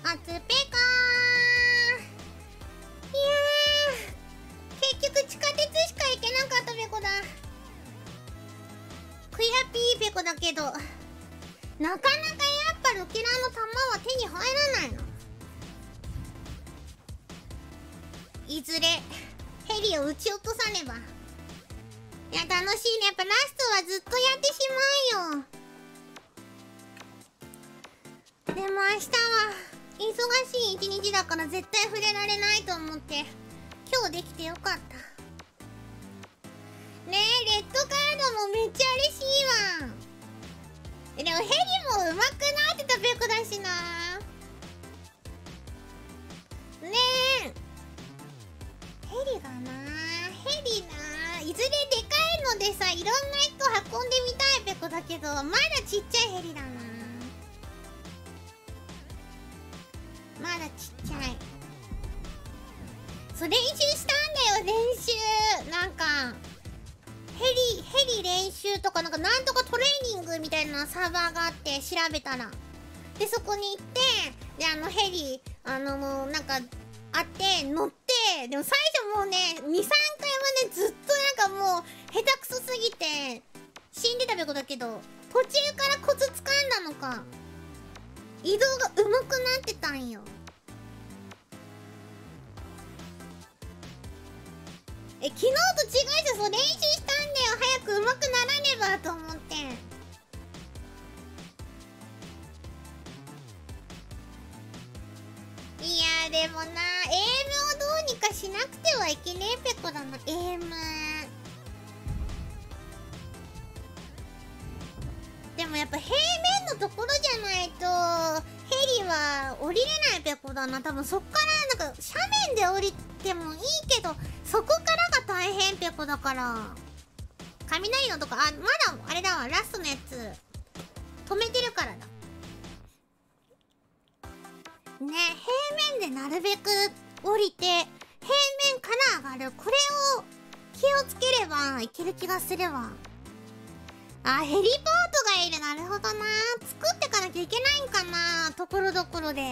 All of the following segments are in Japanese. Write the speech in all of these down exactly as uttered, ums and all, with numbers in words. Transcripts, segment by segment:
初ペコー。いやー、結局地下鉄しか行けなかったペコだ。クヤピーペコだけど、なかなかやっぱルキラの弾は手に入らないの。いずれヘリを撃ち落とさねば。いや、楽しいね。やっぱラストはずっとやってしまうよ。でも明日は忙しい一日だから絶対触れられないと思って今日できてよかった。ねえ、レッドカードもめっちゃ嬉しいわ。でもヘリも上手くなってたペコだしな。ねえ、ヘリがな、ヘリないずれでかいのでさ、いろんな人運んでみたいペコだけど、まだちっちゃいヘリだな。まだちっちゃい。そう、練習したんだよ、練習。なんかヘリヘリ練習とか、なんかなんとかトレーニングみたいなサーバーがあって調べたら、でそこに行って、であのヘリあのもうなんかあって乗って、でも最初もうねにさんかいはねずっとなんかもう下手くそすぎて死んでたべこだけど、途中からコツ掴んだのか移動が上手くなってたんよ。え、昨日と違うじゃん。そう、練習したんだよ。早く上手くならねばと思って。いやでもな、エームをどうにかしなくてはいけねえペコだな。エームでもやっぱ平面のところじゃないとヘリは降りれないペコだな。多分そっからなんか斜面で降りてもいいけど、そこからが大変ペコだから。雷のとか、あ、まだあれだわ、ラストのやつ止めてるからだね。平面でなるべく降りて平面から上がる、これを気をつければいける気がするわ。あ、ヘリポートがいる。なるほどな。作ってかなきゃいけないんかな、ところどころで。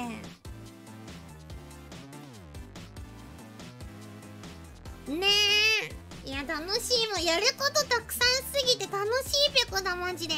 ねえ、いや楽しい。もうやることたくさんすぎて楽しいペコだマジで。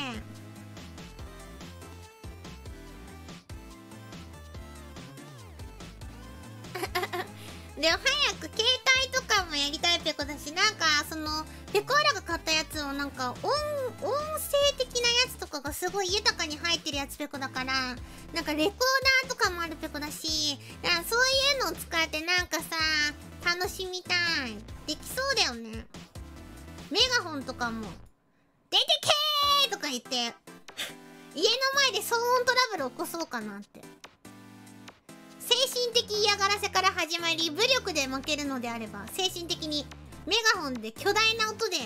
でも早く携帯とかもやりたいペコだし、なんかそのペコーラが買ったやつをなんか音音声的なやつとかがすごい豊かに入ってるやつペコだから、なんかレコーダーとかもあるペコだし、だからそういうのを使ってなんかさ楽しみたい。できそうだよね。メガホンとかも出てけーとか言って家の前で騒音トラブル起こそうかなって。精神的嫌がらせから始まり、武力で負けるのであれば精神的にメガホンで巨大な音で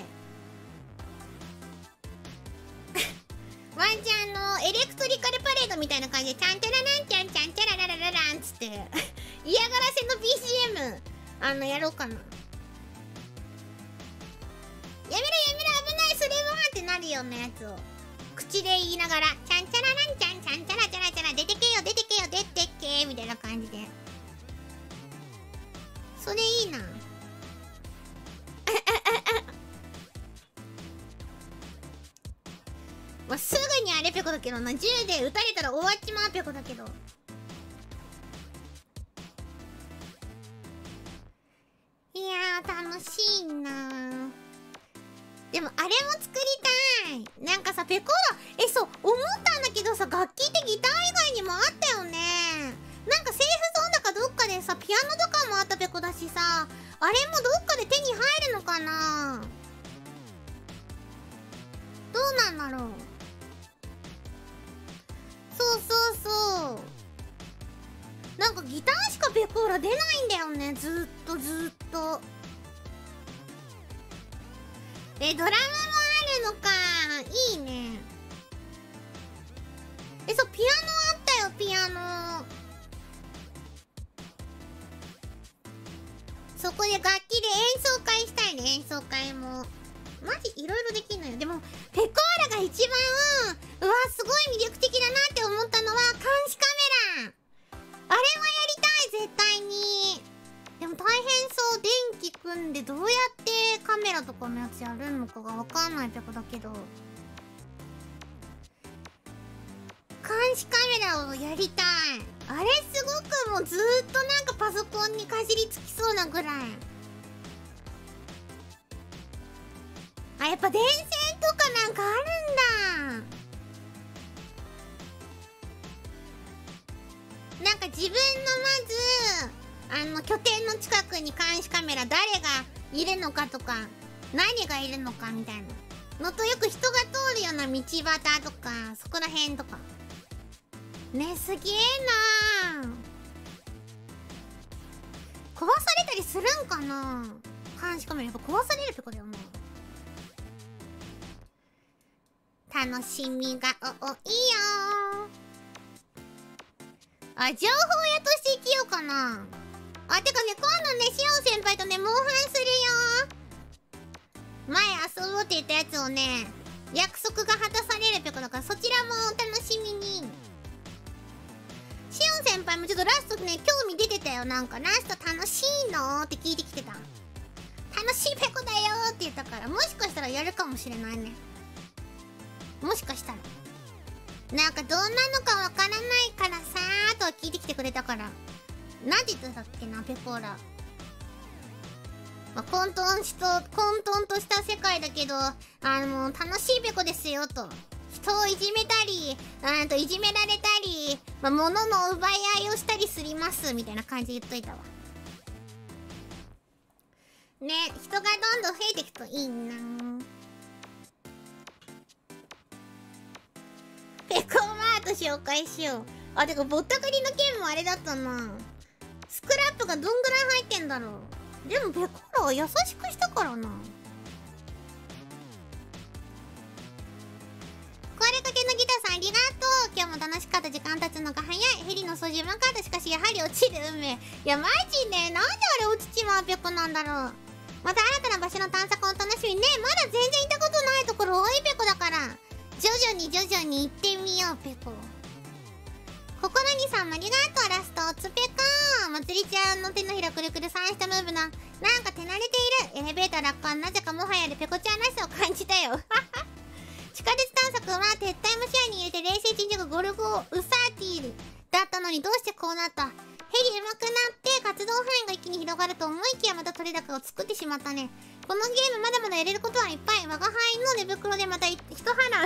ワンチャンのエレクトリカルパレードみたいな感じで、チャンチャラランチャンチャンチャララララランつって嫌がらせの ビージーエム あのやろうかな。やめろやめろ危ないそれはってなるようなやつを口で言いながら、チャンチャラランチャンチャンチャラチャラチャラ出てけよ出てけよ出てけみたいな感じで、それいいな。まあ、すぐにあれペコだけどな、銃で撃たれたら終わっちまうペコだけど。いやー楽しいなー。でもあれも作りたい。なんかさペコーラ、えそう思ったんだけどさ、楽器ってギター以外にもあったよね。なんかセーフゾーンだかどっかでさピアノとかもあったペコだしさ、あれもどっかで手に入るのかな。どうなんだろう。そうそうそう、なんかギターしかペコーラ出ないんだよね、ずっとずっと。え、ドラムもあるのか、いいね。え、そうピアノあったよ、ピアノ。そこで楽器で演奏会したいね。演奏会もマジいろいろできんのよ。でもペコーラが一番うわすごい魅力的だなって思ったのは監視カメラ。あれつやるのかがわかんないペコだけど、監視カメラをやりたい。あれすごくもうずーっとなんかパソコンにかじりつきそうなぐらい。あ、やっぱ電線とかなんかあるんだ。なんか自分のまずあの拠点の近くに監視カメラ誰がいるのかとか何がいるのかみたいなのと、よく人が通るような道端とかそこら辺とかね、すげえなー。壊されたりするんかな。監視カメラやっぱ壊されるってことだよな。楽しみが多いよー。あ、情報屋として生きようかな。あ、てかね、今度ね、しおん先輩とね、モンハンするよー。前遊ぼうって言ったやつをね、約束が果たされるってことだから、そちらもお楽しみに。しおん先輩もちょっとラストね、興味出てたよ。なんか、ラスト楽しいのって聞いてきてた。楽しいペコだよって言ったから、もしかしたらやるかもしれないね。もしかしたら。なんかどんなのかわからないからさーとは聞いてきてくれたから。なんて言ってたっけな、ペコーラ。まあ、混沌しと、混沌とした世界だけど、あの、楽しいペコですよと。人をいじめたり、うんといじめられたり、まあ、物の奪い合いをしたりすりますみたいな感じで言っといたわ。ね、人がどんどん増えていくといいな。ペコマート紹介しよう。あ、てかぼったくりの件もあれだったな。スクラップがどんぐらい入ってんだろう。でもペコラは優しくしたからな。壊れかけのギターさんありがとう。今日も楽しかった。時間経つのが早い。ヘリの操縦分かった。しかしやはり落ちる運命。いやマジね、なんであれ落ちちまうペコなんだろう。また新たな場所の探索を楽しみね。まだ全然行ったことないところ多いペコだから、徐々に徐々に行ってみようペコ。心にさんありがとう。ラストおつペコ。まつりちゃんの手のひらくるくるさんしたムーブな。なんか手慣れている。エレベーター落下はなぜかもはやでペコちゃんらしさを感じたよ。地下鉄探索は撤退も視野に入れて冷静沈着ゴルゴウサーティールだったのにどうしてこうなった。ヘリ上手くなって活動範囲が一気に広がると思いきやまた取れ高を作ってしまったね。このゲームまだまだやれることはいっぱい。我が輩の寝袋でまた一花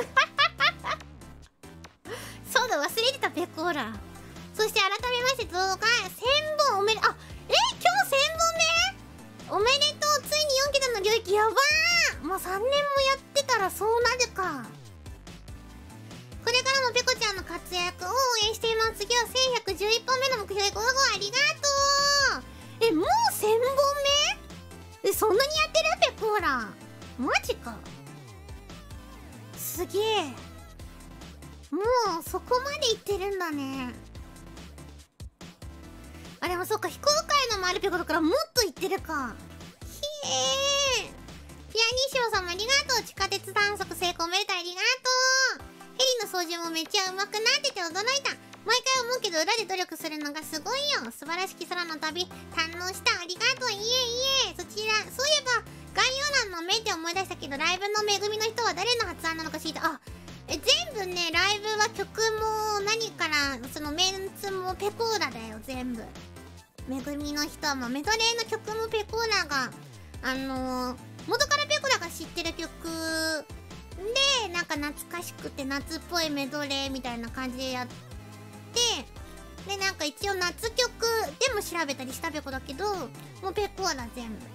そうだ、忘れてたペコーラ。そして改めまして動画せんぼんおめであえ今日せんぼんめおめでとう。ついによんけたの領域やばー。もうさんねんもやってたらそうなるか。これからもペコちゃんの活躍を応援しています。次はせんひゃくじゅういっぽんめの目標でゴーゴーありがとう。えもうせんぼんめえそんなにやってるペコーラ。マジか。すげえ。もうそこまでいってるんだね。あでもそっか、非公開のもあるペコだからもっといってるか。ひえー。ピアニッシモさんもありがとう。地下鉄探索成功おめでとう。ありがとう。ヘリの操縦もめっちゃ上手くなってて驚いた。毎回思うけど裏で努力するのがすごいよ。素晴らしき空の旅堪能した。ありがとう。いえいえ。そちらそういえば概要欄のメンテ思い出したけど、ライブのめぐみの人は誰の発案なのか知りたい。あえ全部ね、ライブは曲も何からそのメンツもペコーラだよ全部。めぐみの人もメドレーの曲もペコーラがあのー、元からペコーラが知ってる曲でなんか懐かしくて夏っぽいメドレーみたいな感じでやって、でなんか一応夏曲でも調べたりしたペコだけど、もうペコーラ全部。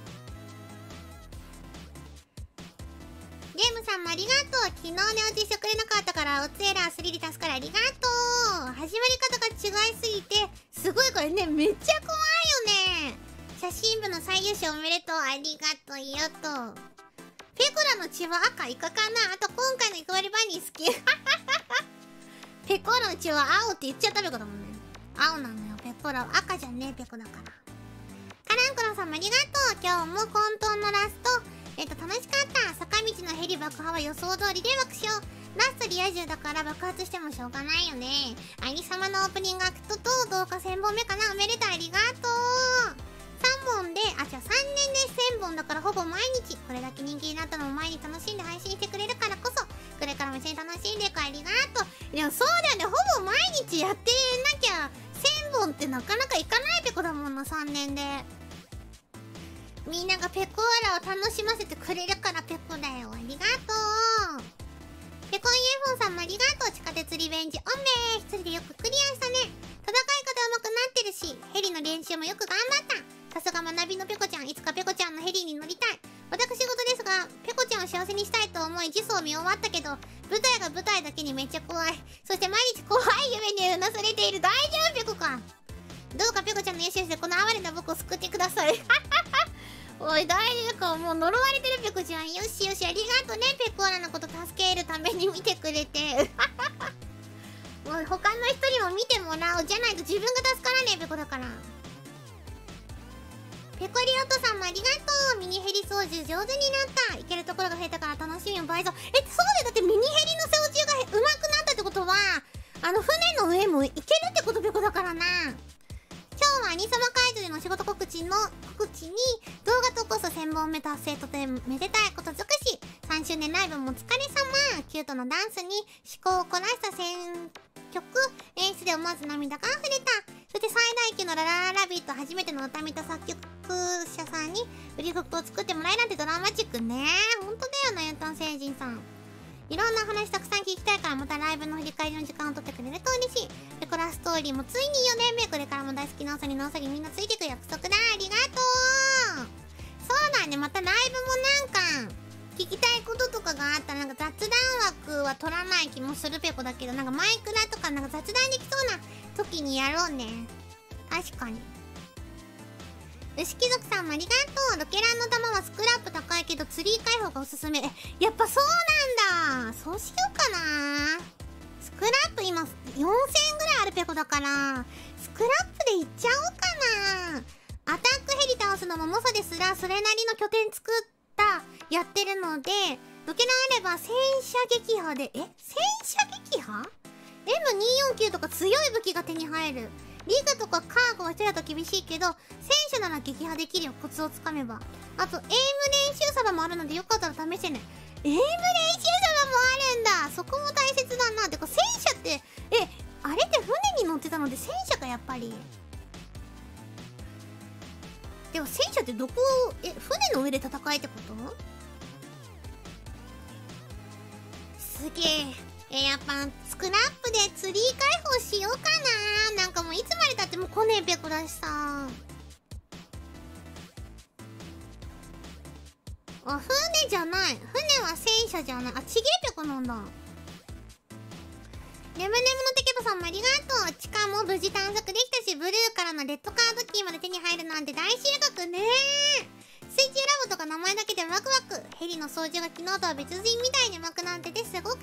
ゲームさんもありがとう。昨日寝落ちしてくれなかったからおつえらスリリ助かる。ありがとう。始まり方が違いすぎてすごいこれねめっちゃ怖いよね。写真部の最優秀おめでとう。ありがとうよと。ペコラの血は赤イカかな。あと今回のイカ割りバニー好きペコラの血は青って言っちゃったペコだもんね。青なのよペコラは。赤じゃねえペコだから。カランコロンさんもありがとう。今日も混沌のラストえっと楽しかった。坂道のヘリ爆破は予想通りで爆笑。ラストリア充だから爆発してもしょうがないよね。アニ様のオープニングアクトと動画せんぼんめかな。おめでとう。ありがとう。さんぼんで、あ、じゃあさんねんでせんぼんだからほぼ毎日。これだけ人気になったのも毎日楽しんで配信してくれるからこそ、これからも一緒に楽しんでいく、ありがとう。でもそうだよね、ほぼ毎日やってなきゃせんぼんってなかなかいかないペコだもんな、さんねんで。みんながペコーラを楽しませてくれるからペコだよ。ありがとう。ペコン ユーフォー さんもありがとう。地下鉄リベンジおめー。一人でよくクリアしたね。戦い方上手くなってるし、ヘリの練習もよく頑張った。さすが学びのペコちゃん。いつかペコちゃんのヘリに乗りたい。私事ですが、ペコちゃんを幸せにしたいと思いジスを見終わったけど、舞台が舞台だけにめっちゃ怖い。そして毎日怖い夢にうなされている。大丈夫ペコか。どうかペコちゃんの優秀でこの哀れな僕を救ってください。おい、大丈夫か。もう呪われてるペコちゃん。よしよし、ありがとね。ペコーラのこと助けるために見てくれて。もう他の人にも見てもらおう。じゃないと自分が助からねえペコだから。ペコリオトさんもありがとう。ミニヘリ操縦上手になった。行けるところが増えたから楽しみも倍増。え、そうでだってミニヘリの操縦が上手くなったってことは、あの船の上も行けるってことペコだからな。今日はアニサマ会場でのお仕事告知の告知に動画投稿数せんぼんめ達成とてめでたいこと尽くし、さんしゅうねんライブもお疲れ様。キュートなダンスに思考を凝らした選曲演出で思わず涙が溢れた。そして最大級のララララビット初めての歌見た作曲者さんに売り曲を作ってもらえなんてドラマチックね。ほんとだよな、ユンタン星人さん。いろんな話たくさん聞きたいからまたライブの振り返りの時間を取ってくれると嬉しい。ペコラストーリーもついによねんめ。これからも大好きなおさぎのおさぎみんなついてく約束だ。ありがとう。そうだね、またライブもなんか聞きたいこととかがあったらなんか雑談枠は取らない気もするペコだけど、なんかマイクラとかなんか雑談できそうな時にやろうね。確かに。牛貴族さんもありがとう。ロケランの玉はスクラップ高いけどツリー開放がおすすめ。え、やっぱそうなんだ。そうしようかな。スクラップ今よんせんえんぐらいあるペコだからスクラップでいっちゃおうかな。アタックヘリ倒すのも猛者ですらそれなりの拠点作ったやってるので、ロケランあれば戦車撃破で、え戦車撃破 エムにーよんきゅう とか強い武器が手に入る。リグとかカーゴは一人だと厳しいけど戦車なら撃破できるよ、コツをつかめば。あとエイム練習サバもあるのでよかったら試してね。エイム練習サバもあるんだ。そこも大切だな。てか戦車ってえあれって船に乗ってたので戦車かやっぱり。でも戦車ってどこえ船の上で戦えってこと？すげえ。えやっぱスクラップでツリー開放しようかな。なんかもういつまでたっても来ねえペコだしさ。あ、船じゃない。船は戦車じゃない。あ、ちげえペコなんだ。ネムネムのテケボさんもありがとう。地下も無事探索できたし、ブルーからのレッドカードキーまで手に入るなんて大収穫ね。水中ラボとか名前だけでワクワク。ヘリの操縦が昨日とは別人みたいに上手くなっててすごかった。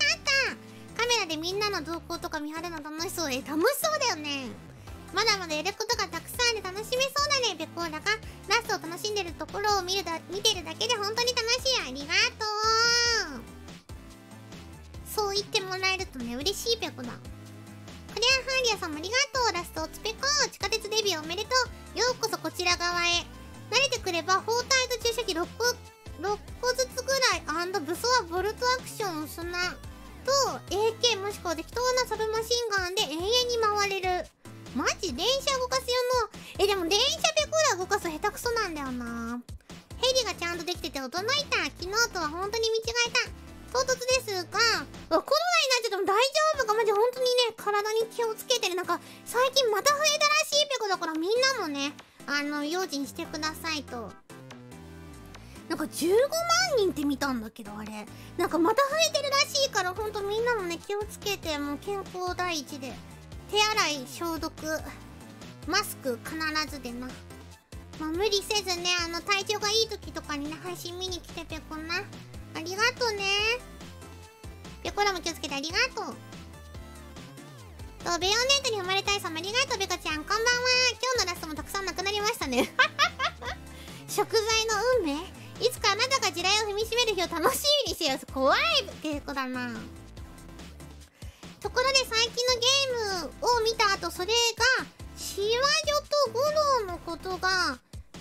カメラでみんなの動向とか見張るの楽しそう。え、楽しそうだよね。まだまだやることがたくさんあって楽しめそうだね。ペコーラがラストを楽しんでるところを見るだ見てるだけで本当に楽しい。ありがとう。そう言ってもらえるとね、嬉しいペコだ。クレアハーリアさんもありがとう。ラストおつペコ。地下鉄デビューおめでとう。ようこそこちら側へ。慣れてくれば包帯と注射器ろっころっこずつぐらい&武装はボルトアクション砂と エーケー もしくは適当なサブマシンガンで永遠に回れる。マジ電車動かす用の。えでも電車ペコーラ動かす下手くそなんだよな。ヘリがちゃんとできてて驚いた。昨日とは本当に見違えた。唐突ですが、コロナになっちゃっても大丈夫か。マジ本当にね、体に気をつけてね。なんか最近また増えたらしいペコだからみんなもね、あの用心してくださいと。なんかじゅうごまんにんって見たんだけど、あれなんかまた増えてるらしいから、ほんとみんなもね気をつけて、もう健康第一で手洗い消毒マスク必ずでな。まあ無理せずね、あの体調がいい時とかにね配信見に来てペコな。ありがとうね。ペコラも気をつけてありがとう。とベヨネートに生まれたいさんもありがとう。ペコちゃんこんばんは。今日のラストもたくさんなくなりましたね食材の運命。いつかあなたが地雷を踏みしめる日を楽しみにしてよ。怖いペコだな。ところで最近のゲームを見た後、それがシワ女とゴローのことが気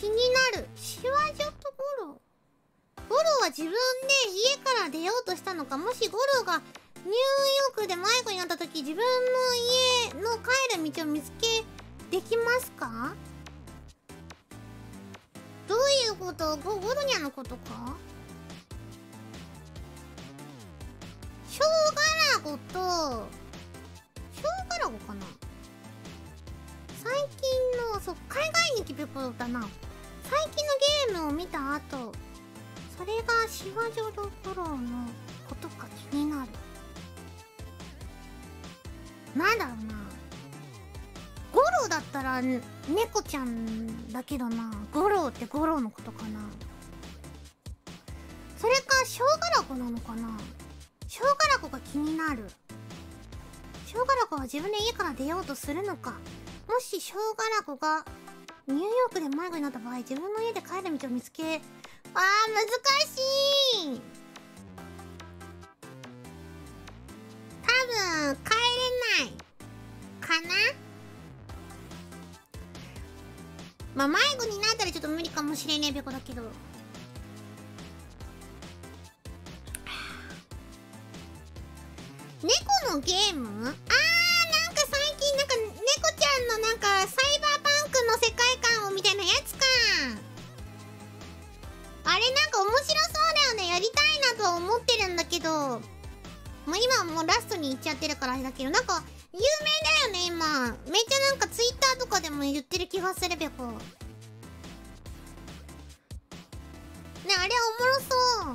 気になる。シワジョとゴロ。ゴロは自分で家から出ようとしたのか、もしゴロがニューヨークで迷子になった時、自分の家の帰る道を見つけできますか？どういうこと？ゴゴロニャのことか？ショウガラゴとショウガラゴかな。最近の、そう、海外に来ることだな。最近のゲームを見た後、それがシワジョロゴロのことか気になる。なんだろうな。ゴロだったら猫ちゃんだけどな。ゴロってゴロのことかな。それかショウガラゴなのかな。ショウガラゴが気になる。ショウガラゴは自分で家から出ようとするのか。もしショウガラゴがニューヨークで迷子になった場合、自分の家で帰る道を見つけ、あー難しい。多分帰れないかな。まあ迷子になったらちょっと無理かもしれねえべこだけど、猫のゲーム、あーなんか最近なんか猫ちゃんのなんかサイバーパンクの世界観をみたいなやつか。あれなんか面白そうだよね。やりたいなとは思ってるんだけど、もう今はもうラストに行っちゃってるからあれだけど、なんか有名だよね今。めっちゃなんかツイッターとかでも言ってる気がするべこ。ね、あれおもろそう。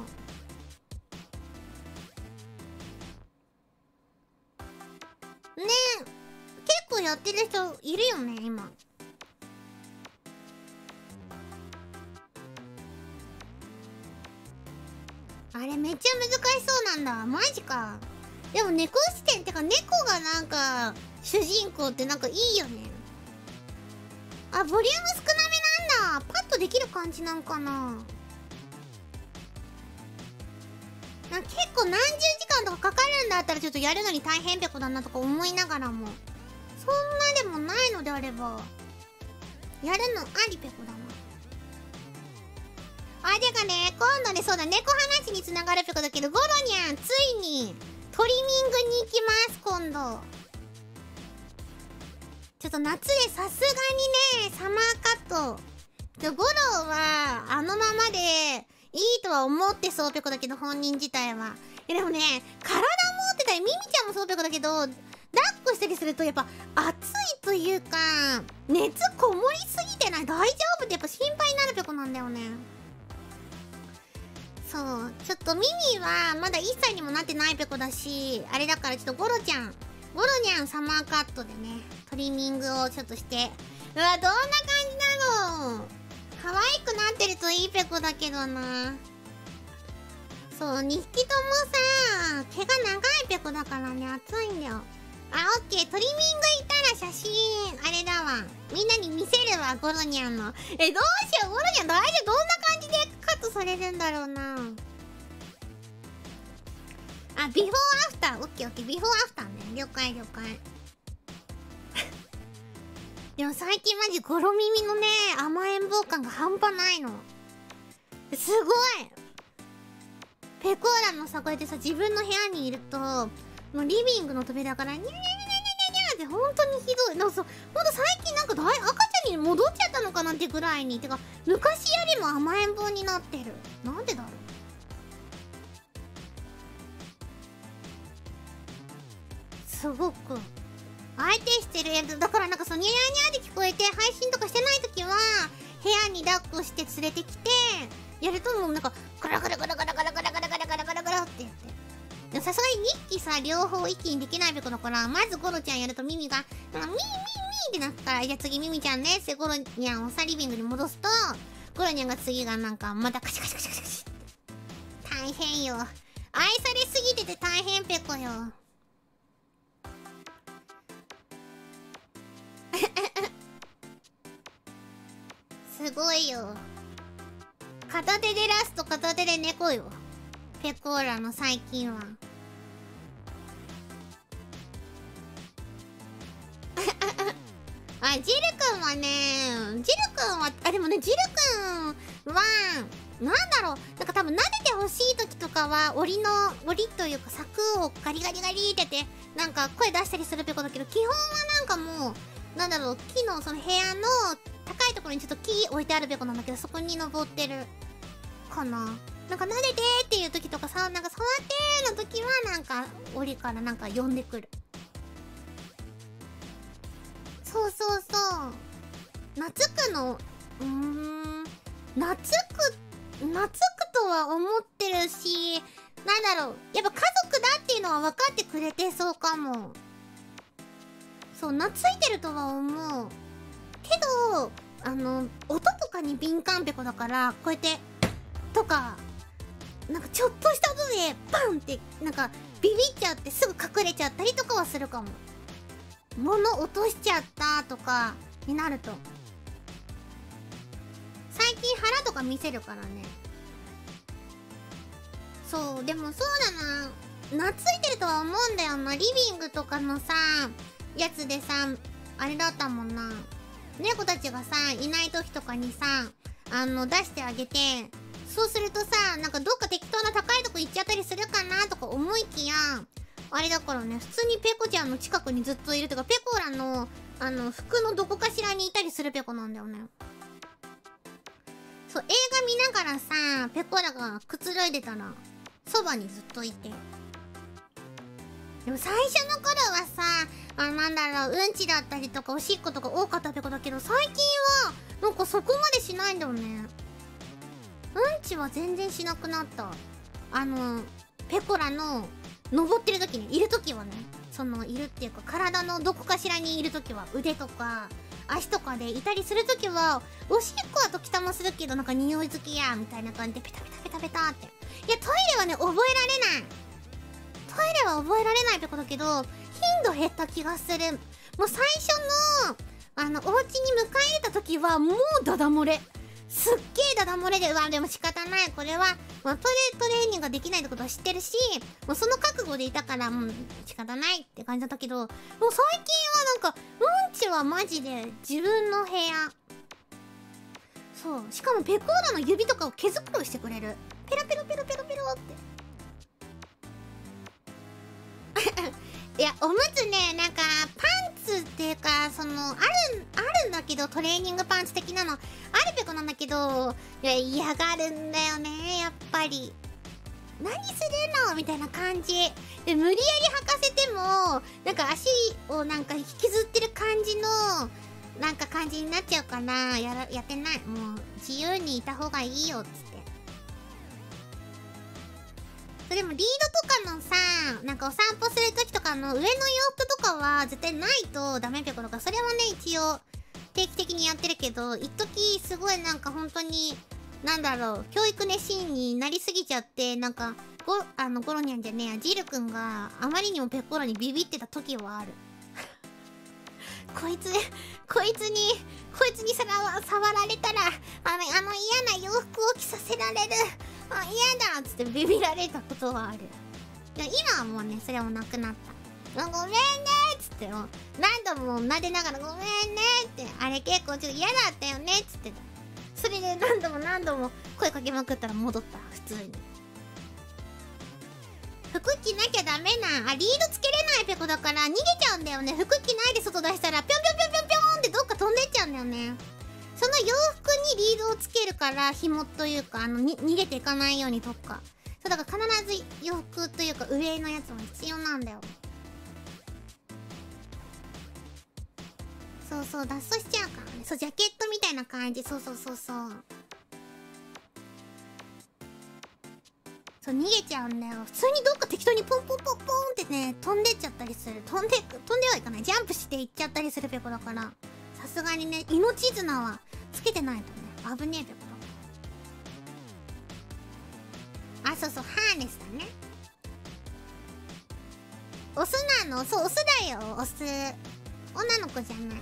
ねえ、結構やってる人いるよね今。あれめっちゃ難しそうなんだ。マジか。でも猫視点ってか猫がなんか主人公ってなんかいいよね。あ、ボリューム少なめなんだ。パッとできる感じなんかな。なんか結構何十時間とかかかるんだったらちょっとやるのに大変ぺこだなとか思いながらも、そんなでもないのであればやるのありぺこだな。あ、てかね、今度ね、そうだ、猫話につながるぺこだけど、ゴロニャンついにトリミングに行きます。今度ちょっと夏でさすがにね、サマーカットちょゴロはあのままでいいとは思ってそうぺこだけど、本人自体は。え、でもね、体持ってたり、ミミちゃんもそうぺこだけど、抱っこしたりするとやっぱ暑いというか、熱こもりすぎてない？大丈夫ってやっぱ心配になるぺこなんだよね。そう、ちょっとミミはまだいっさいにもなってないぺこだし、あれだからちょっとゴロちゃん、ゴロニャンサマーカットでね、トリミングをちょっとして、うわ、どんな感じなの？可愛くなってるといいぺこだけどな。そう、にひきともさ、毛が長いぺこだからね、暑いんだよ。あ、オッケー、トリミング行ったら写真、あれだわ。みんなに見せるわ、ゴロニャンの。え、どうしよう、ゴロニャン大丈夫？どんな感じでカットされるんだろうな。あ、ビフォーアフター、オッケーオッケー、ビフォーアフターね。了解了解。でも最近マジゴロ耳のね、甘えん坊感が半端ないの。すごいペコーラのさ、こうやってさ、自分の部屋にいると、もうリビングの扉からニャニャニャニャニャニャって本当にひどい。なんかそう、ほんと最近なんか大赤ちゃんに戻っちゃったのかなってぐらいに。てか、昔よりも甘えん坊になってる。なんでだろう。すごく相手してるやつだから、なんかそのニャニャニャって聞こえて配信とかしてない時は部屋に抱っこして連れてきてやると、もうなんかガラガラガラガラガラガラガラガラガラガラガラってやって。でもさすがににひきさ両方一気にできないべこだから、まずゴロちゃんやるとミミがミーミーミーってなったから、じゃあ次ミミちゃんねってゴロニャンをさリビングに戻すと、ゴロニャンが次がなんかまたカシカシカシカシカシ。大変よ、愛されすぎてて大変ぺこよ。すごいよ。片手でラスト、片手で猫よ。ペコーラの最近は。あ、ジルくんはね、ジルくんは、あ、でもね、ジルくんは、なんだろう、なんか多分撫でてほしい時とかは、檻の、檻というか柵をガリガリガリってて、なんか声出したりするペコだけど、基本はなんかもう、なんだろう、木のその部屋の高いところにちょっと木置いてあるペコなんだけど、そこに登ってる。かな。なんか撫でてーっていう時とかさ、なんか触ってーの時はなんか、檻からなんか呼んでくる。そうそうそう。懐くの、うーん、懐く、懐くとは思ってるし、なんだろう、やっぱ家族だっていうのは分かってくれてそうかも。そう、懐いてるとは思う。けど、あの、音とかに敏感ペコだから、こうやって、とか、なんかちょっとした音で、バンって、なんか、ビビっちゃってすぐ隠れちゃったりとかはするかも。物落としちゃったとか、になると。最近腹とか見せるからね。そう、でもそうだな。懐いてるとは思うんだよな。リビングとかのさ、やつでさ、あれだったもんな。猫たちがさ、いない時とかにさ、あの、出してあげて、そうするとさ、なんかどっか適当な高いとこ行っちゃったりするかなとか思いきや、あれだからね、普通にペコちゃんの近くにずっといるとか、ペコらの、あの、服のどこかしらにいたりするペコなんだよね。そう、映画見ながらさ、ペコらがくつろいでたら、そばにずっといて。でも最初の頃はさ、あ、なんだろう、うんちだったりとかおしっことか多かったペコだけど、最近は、なんかそこまでしないんだよね。うんちは全然しなくなった。あの、ペコラの、登ってる時に、いる時はね、その、いるっていうか、体のどこかしらにいる時は、腕とか、足とかでいたりする時は、おしっこは時たまするけど、なんか匂い好きや、みたいな感じで、ペタペタペタペタって。いや、トイレはね、覚えられない。トイレは覚えられないペコだけど、頻度減った気がする。もう最初の、あの、お家に迎え入れた時は、もうダダ漏れ。すっげえダダ漏れで、うわ、でも仕方ない。これは、まあ、トイレトレーニングができないってことは知ってるし、もうその覚悟でいたから、もう仕方ないって感じだったけど、もう最近はなんか、うんちはマジで自分の部屋。そう。しかもペコーラの指とかを毛づくろいしてくれる。ペロペロペロペロペロって。いや、おむつね、なんか、パンツっていうか、その、ある、あるんだけど、トレーニングパンツ的なの、あるペコなんだけど、いや、嫌がるんだよね、やっぱり。何するのみたいな感じ。で、無理やり履かせても、なんか足をなんか引きずってる感じの、なんか感じになっちゃうかな。やら、やってない。もう、自由にいた方がいいよ、つって。でもリードとかのさ、なんかお散歩するときとかの上の洋服とかは絶対ないとダメペコとか、それはね、一応定期的にやってるけど、一時すごいなんか本当に、なんだろう、教育熱心になりすぎちゃって、なんか、ゴ、あの、ゴロニャンじゃねえや、ジルくんがあまりにもペコロにビビってた時はある。こいつ、こいつに、こいつにさら触られたら、あの、あの嫌な洋服を着させられる。あ、嫌だっつってビビられたことはある。でも今はもうね、それもなくなった。あ、ごめんねーっつっても、何度も撫でながらごめんねーって、あれ結構ちょっと嫌だったよねっつってた。それで何度も何度も声かけまくったら戻った、普通に。服着なきゃダメな。あ、リードつけれないペコだから逃げちゃうんだよね。服着ないで外出したらピョンピョンピョンピョンピョンってどっか飛んでっちゃうんだよね。その洋服にリードをつけるから紐というか、あの、に逃げていかないようにとか。そうだから必ず洋服というか上のやつも必要なんだよ。そうそう、脱走しちゃうからね。そう、ジャケットみたいな感じ。そうそうそうそう。そう、逃げちゃうんだよ。普通にどっか適当にポンポンポンポンってね、飛んでっちゃったりする。飛んで、飛んではいかない。ジャンプしていっちゃったりするペコだから。さすがにね、命綱はつけてないとね、危ねえペコだ。あ、そうそう、ハーネスだね。オスなの？そう、オスだよ、オス。女の子じゃない。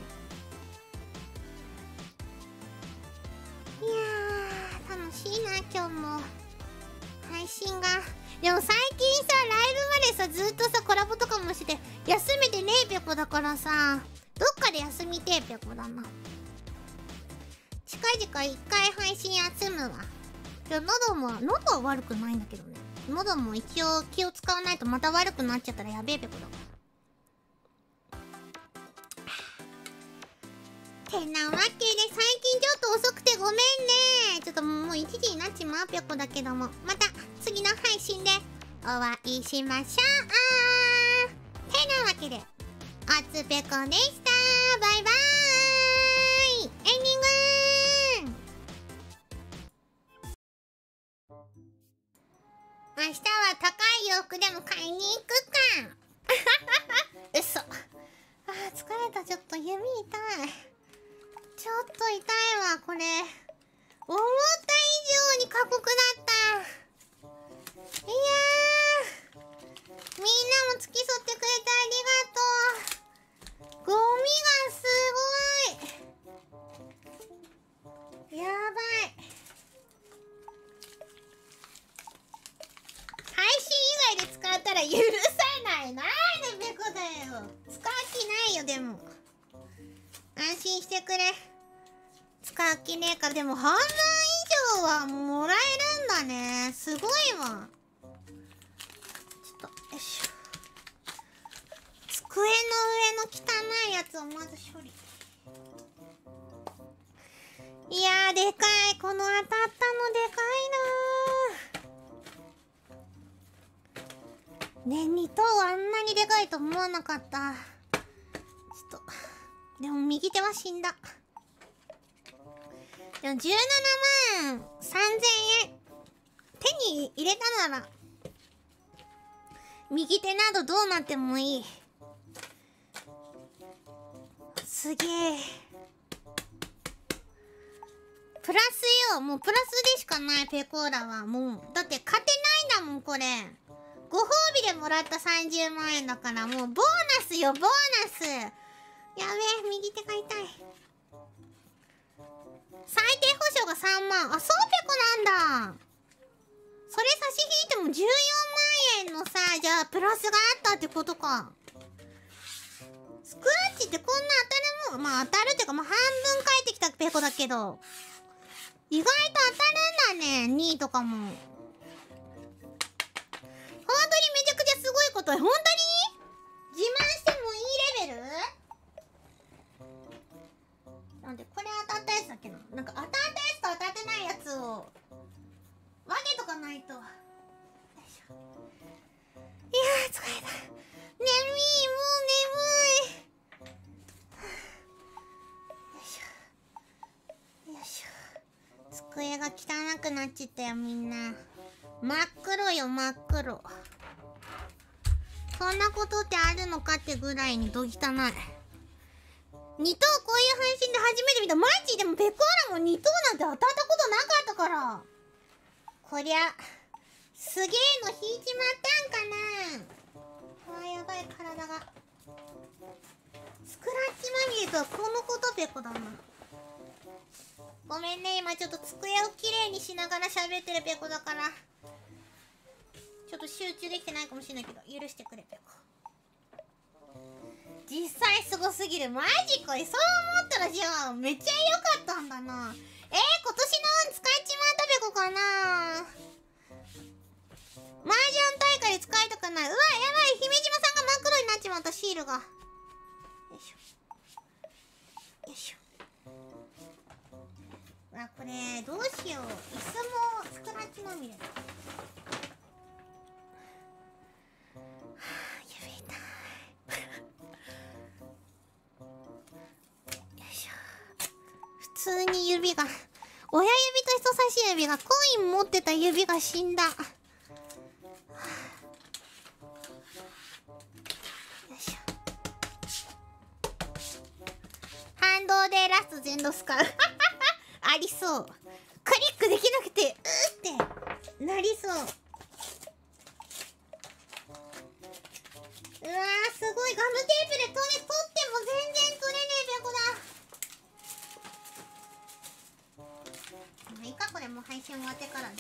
いやー、楽しいな、今日も。配信が。でも最近さ、ライブまでさ、ずっとさ、コラボとかもして、休めてねえペコだからさ、どっかで休みてえペコだな。 近々一回配信休むわ。じゃあ喉も喉は悪くないんだけどね。喉も一応気を使わないとまた悪くなっちゃったらやべえべこだ。てなわけで最近ちょっと遅くてごめんね。ちょっともういちじになっちまうぺこだけども、また次の配信でお会いしましょう。てなわけであつぺこでした。バイバーイ。エンディング。明日は高い洋服でも買いに行くか。嘘。あー疲れた。ちょっと指痛い。ちょっと痛いわこれ。思った以上に過酷だった。いやー、みんなも付き添ってくれてありがとう。ゴミがすごい。やばい。配信以外で使ったら許さない。なんでべこだよ。使う気ないよ。でも安心してくれ。使う気ねえから。でも半分以上はもらえるんだね。すごいわ。ちょっとよいしょ。机の上の汚いやつをまず処理。いやーでかい。この当たったのでかいなー。ね、に等あんなにでかいと思わなかった。ちょっとでも右手は死んだ。でもじゅうななまんさんぜんえん手に入れたなら右手などどうなってもいい。すげえ。プラスよ。もうプラスでしかないペコーラは。もうだって勝てないんだもんこれ。ご褒美でもらったさんじゅうまんえんだから、もうボーナスよボーナス。やべえ、右手が痛い。最低保証がさんまん。あ、そうペコなんだ。それ差し引いてもじゅうよんまんえんのさ、じゃあプラスがあったってことか。スクラッチってこんな当たるもん。まあ当たるっていうか、まあ半分返ってきたペコだけど、意外と当たるんだね。にいとかも本当にめちゃくちゃすごいこと。本当に自慢してもいいレベルなんで、これ当たったやつだっけな。なんか当たったやつと当たってないやつを分けとかないと。よいしょ。いやー疲れた。眠い。もう眠い。よいしょよいしょ。机が汚くなっちゃったよみんな。真っ黒よ真っ黒。そんなことってあるのかってぐらいにど汚い。に等こういう配信で初めて見た。マジでもペコーラもに等なんて当たったことなかったから。こりゃすげえの引いちまったんかな。あーやばい。体がスクラッチまみれとはこのことペコだな。ごめんね、今ちょっと机をきれいにしながら喋ってるペコだからちょっと集中できてないかもしれないけど許してくれペコ。実際すごすぎる。マジこれ。そう思ったらじゃあめっちゃ良かったんだな。えー、今年の運使っちまったペコかな。麻雀大会で使いたくない。うわやばい。姫島さんが真っ黒になっちまった。シールがよいしょよいしょ。あ、これどうしよう。椅子もスクラッチまみれだ。はあ、指痛い。よいしょ。普通に指が、親指と人差し指が、コイン持ってた指が死んだ。はあ、よいしょ。反動でラスト全土使う。ありそう。クリックできなくてうーってなりそう。うわーすごい。ガムテープで取れ取っても全然取れねえペコだ。まあいいか、これもう配信終わってからね。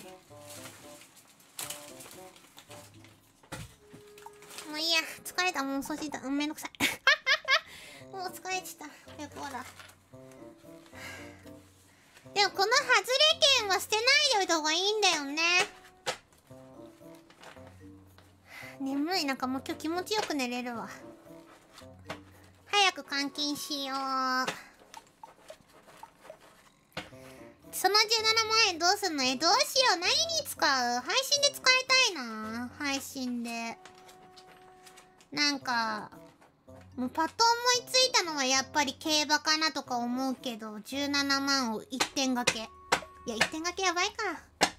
もういいや、疲れた。もう掃除だ。うん、めんどくさい。もう疲れちゃったペコだ。 でもこの外れ券は捨てないでおいた方がいいんだよね。眠い。なんかもう今日気持ちよく寝れるわ。早く換金しよう。そのじゅうななまんえんどうすんの？え、どうしよう。何に使う？配信で使いたいな。配信で。なんか、もうパッと思いついたのはやっぱり競馬かなとか思うけど、じゅうななまんをいってん掛け。いや、いってん掛けやばいか。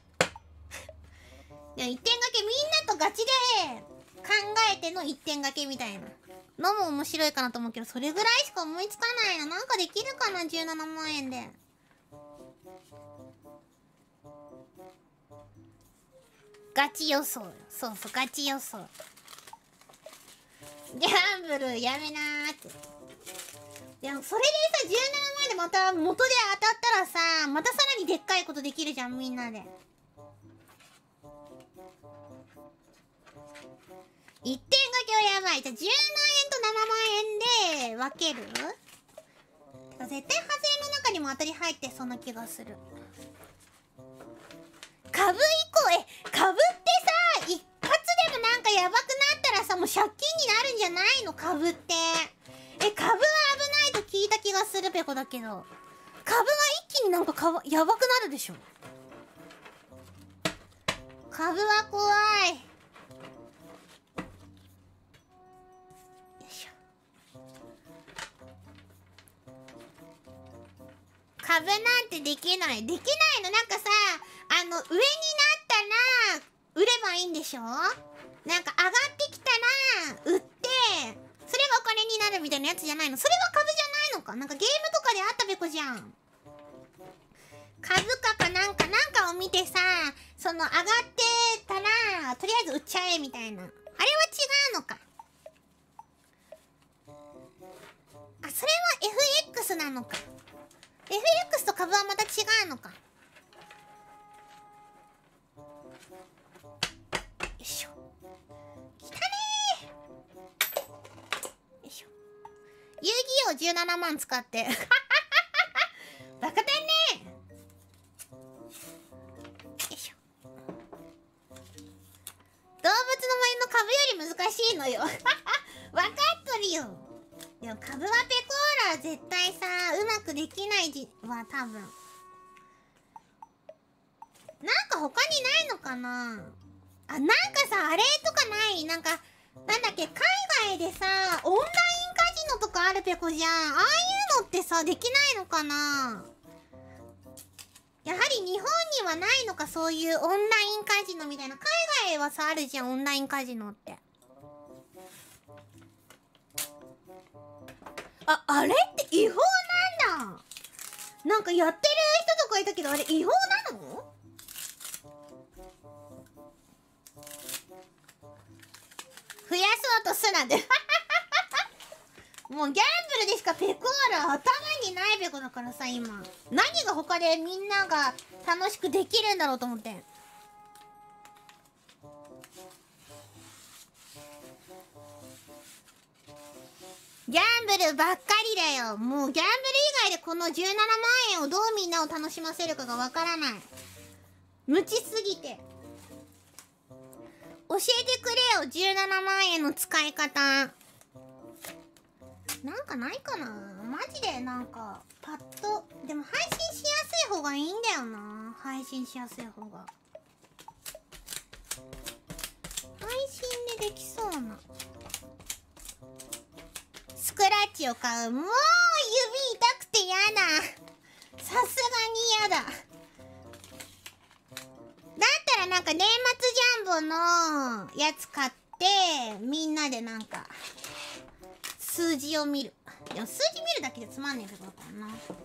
いや、いってん掛けみんなとガチで考えてのいってん掛けみたいなのも面白いかなと思うけど、それぐらいしか思いつかないの。なんかできるかな、じゅうななまんえんで。ガチ予想。そうそう、ガチ予想。ギャンブルやめなーって。でもそれでさ、じゅうななまんえんでまた元で当たったらさ、またさらにでっかいことできるじゃん、みんなで。いってん掛けはやばい。じゃあじゅうまんえんとななまんえんで分ける？絶対外れの中にも当たり入ってそんな気がする。株以降、え、株ってさ、一発でもなんかやばくなったらさ、もう借金になるんじゃないの？株って。え、株は危ないと聞いた気がするペコだけど。株は一気になんかかわやばくなるでしょ。株は怖い。よいしょ。株なんてできない。できないの。なんかさ、あの、上になったら、売ればいいんでしょ？なんか上がってきたら、売って、それがお金になるみたいなやつじゃないの？それは株じゃないのか？なんかゲームとかであったべこじゃん。株価かなんか、なんかを見てさ、その上がってたら、とりあえず売っちゃえみたいな。あれは違うのか。あ、それは エフエックス なのか。エフエックス と株はまた違うのか。よいしょ。きたねー。よいしょ。遊戯王じゅうななまん使って。バカだねー。よいしょ。動物の森の株より難しいのよ。わかっとるよ。でも株はペコーラは絶対さ、うまくできないじは多分。なんか他にないのかなあ、なんかさ、あれとかない？なんか、なんだっけ、海外でさ、オンラインカジノとかあるペコじゃん。ああいうのってさ、できないのかな？やはり日本にはないのか、そういうオンラインカジノみたいな。海外はさ、あるじゃん、オンラインカジノって。あ、あれって違法なんだ。なんかやってる人とかいたけど、あれ違法なの？増やそうとすなで。もうギャンブルでしかペコーラ頭にないペコだからさ、今。何が他でみんなが楽しくできるんだろうと思って。ギャンブルばっかりだよ。もうギャンブル以外でこのじゅうななまんえんをどうみんなを楽しませるかがわからない。無知すぎて。教えてくれよ、じゅうななまんえんの使い方。なんかないかな？マジでなんか、パッと。でも配信しやすい方がいいんだよな。配信しやすい方が。配信でできそうな。スクラッチを買う。もう指痛くてやだ。さすがにやだ。だったらなんか年末ジャンボのやつ買って、みんなでなんか、数字を見る。でも数字見るだけでつまんねえけどだからな。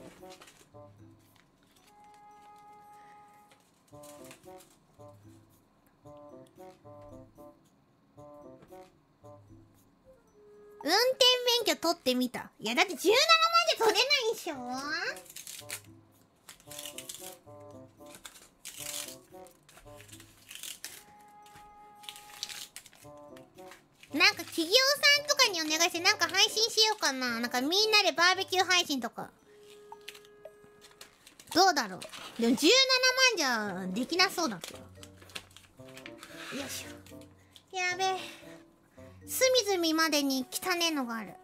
運転免許取ってみた。いやだってじゅうななまんで取れないでしょ。なんか企業さんとかにお願いしてなんか配信しようかな。なんかみんなでバーベキュー配信とか。 どうだろう。でもじゅうななまんじゃできなそうだけど。よいしょ。やべえ。隅々までに汚ねえのがある。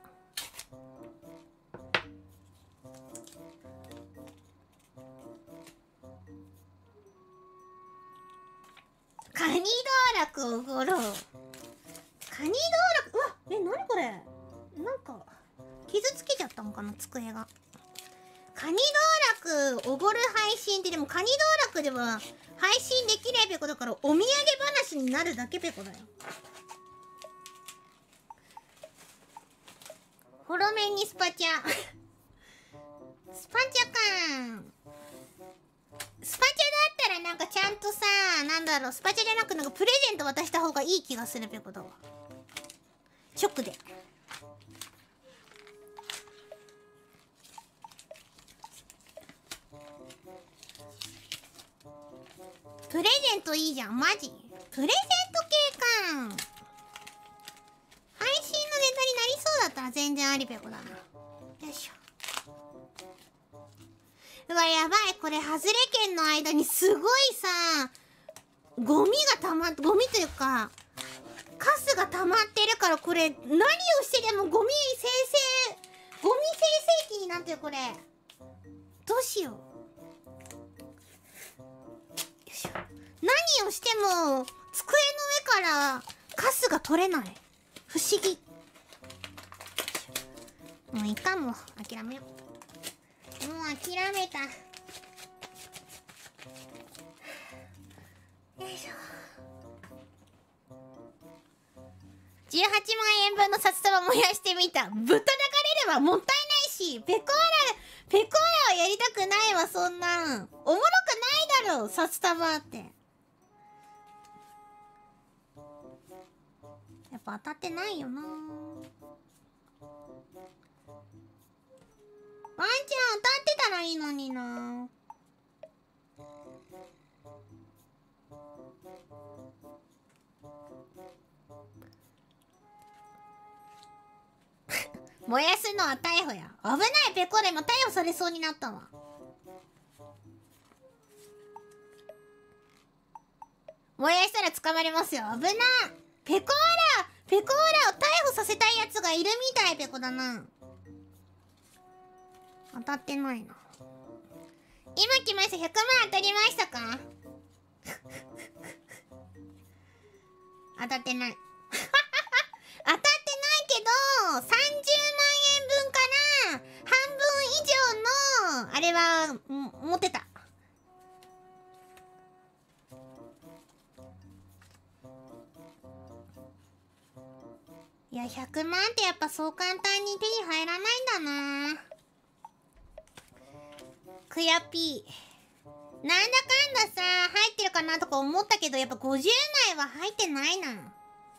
カニ道楽おごろう。カニ道楽、うわ、え、なにこれ。なんか傷つけちゃったのかな、机が。カニ道楽おごる配信って、でもカニ道楽では配信できないペコだから、お土産話になるだけペコだよ。ホロメンにスパチャスパチャかー。スパチャだったらなんかちゃんとさ、なんだろう、スパチャじゃなくなんかプレゼント渡した方がいい気がするペコだわ。直で。プレゼントいいじゃん、マジプレゼント系かー。配信のネタになりそうだったら全然ありペコだな。よいしょ。うわ、やばい。これ、ハズレ券の間にすごいさ、ゴミがたまっ、ゴミというか、カスが溜まってるから、これ、何をしてでもゴミ生成、ゴミ生成器になってる、これ。どうしよう。よいしょ。何をしても、机の上からカスが取れない。不思議。もういいかも。諦めよう。もう諦めた。よいしょ。じゅうはちまんえんぶんの札束燃やしてみた。ぶったたかれればもったいないし、ペコーラ、ペコーラはやりたくないわ、そんなん。おもろくないだろ、札束って。やっぱ当たってないよな。ワンちゃん当たってたらいいのにな。燃やすのは逮捕や。危ない、ペコでも逮捕されそうになったわ。燃やしたら捕まりますよ。危な。ペコーラペコーラを逮捕させたいやつがいるみたい。ペコだな。当たってないな。今来ました。ひゃくまん当たりましたか？当たってない。当たってないけど、さんじゅうまんえんぶんから半分以上のあれは持ってた。いや、ひゃくまんってやっぱそう簡単に手に入らないんだな。クヤピー。なんだかんださ、入ってるかなとか思ったけど、やっぱごじゅうまいは入ってないな。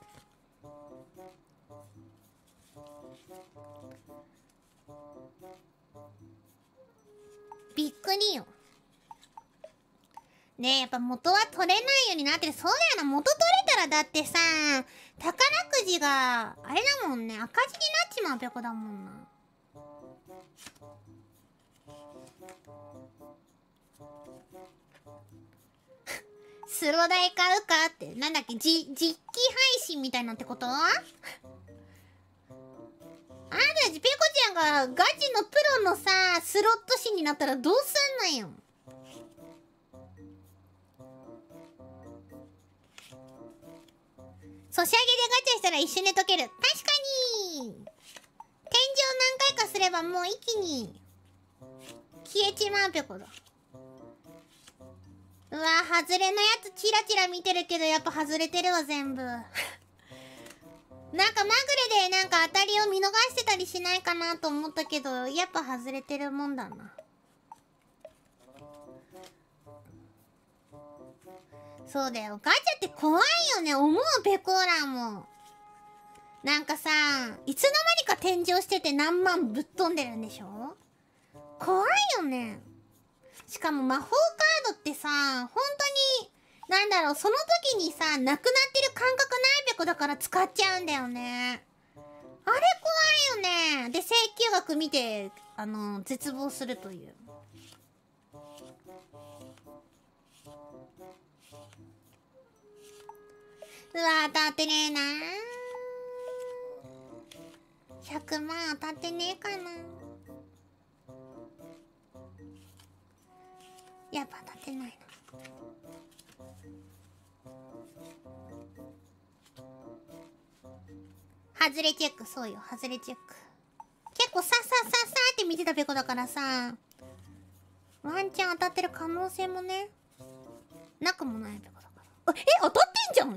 びっくりよ。ねえ、やっぱ元は取れないようになってる。そうだよな、元取れたらだってさ、宝くじが、あれだもんね、赤字になっちまうペコだもんな。スロダイ買うかって、なんだっけ、じ、実機配信みたいなってこと？あんたたちペコちゃんがガチのプロのさ、スロット師になったらどうすんのよ。ソシャゲでガチャしたら一瞬で解ける。確かに。天井何回かすればもう一気に消えちまうペコだ。うわ、外れのやつチラチラ見てるけどやっぱ外れてるわ全部。なんかまぐれでなんか当たりを見逃してたりしないかなと思ったけど、やっぱ外れてるもんだな。そうだよ、ガチャって怖いよね、思うペコーラも。なんかさ、いつの間にか天井してて何万ぶっ飛んでるんでしょ。怖いよね。しかも魔法カードってさ、本当になんだろう、その時にさ、なくなってる感覚ないペコだから使っちゃうんだよね。あれ怖いよね。で、請求額見て、あの、絶望するという。 うわー、当たってねえなー。ひゃくまん当たってねえかな。やっぱ当たってないな。外れチェック、そうよ、外れチェック。結構ささささって見てたペコだからさ、ワンチャン当たってる可能性もね、なくもないペコだから。あ、え、当たってんじゃんに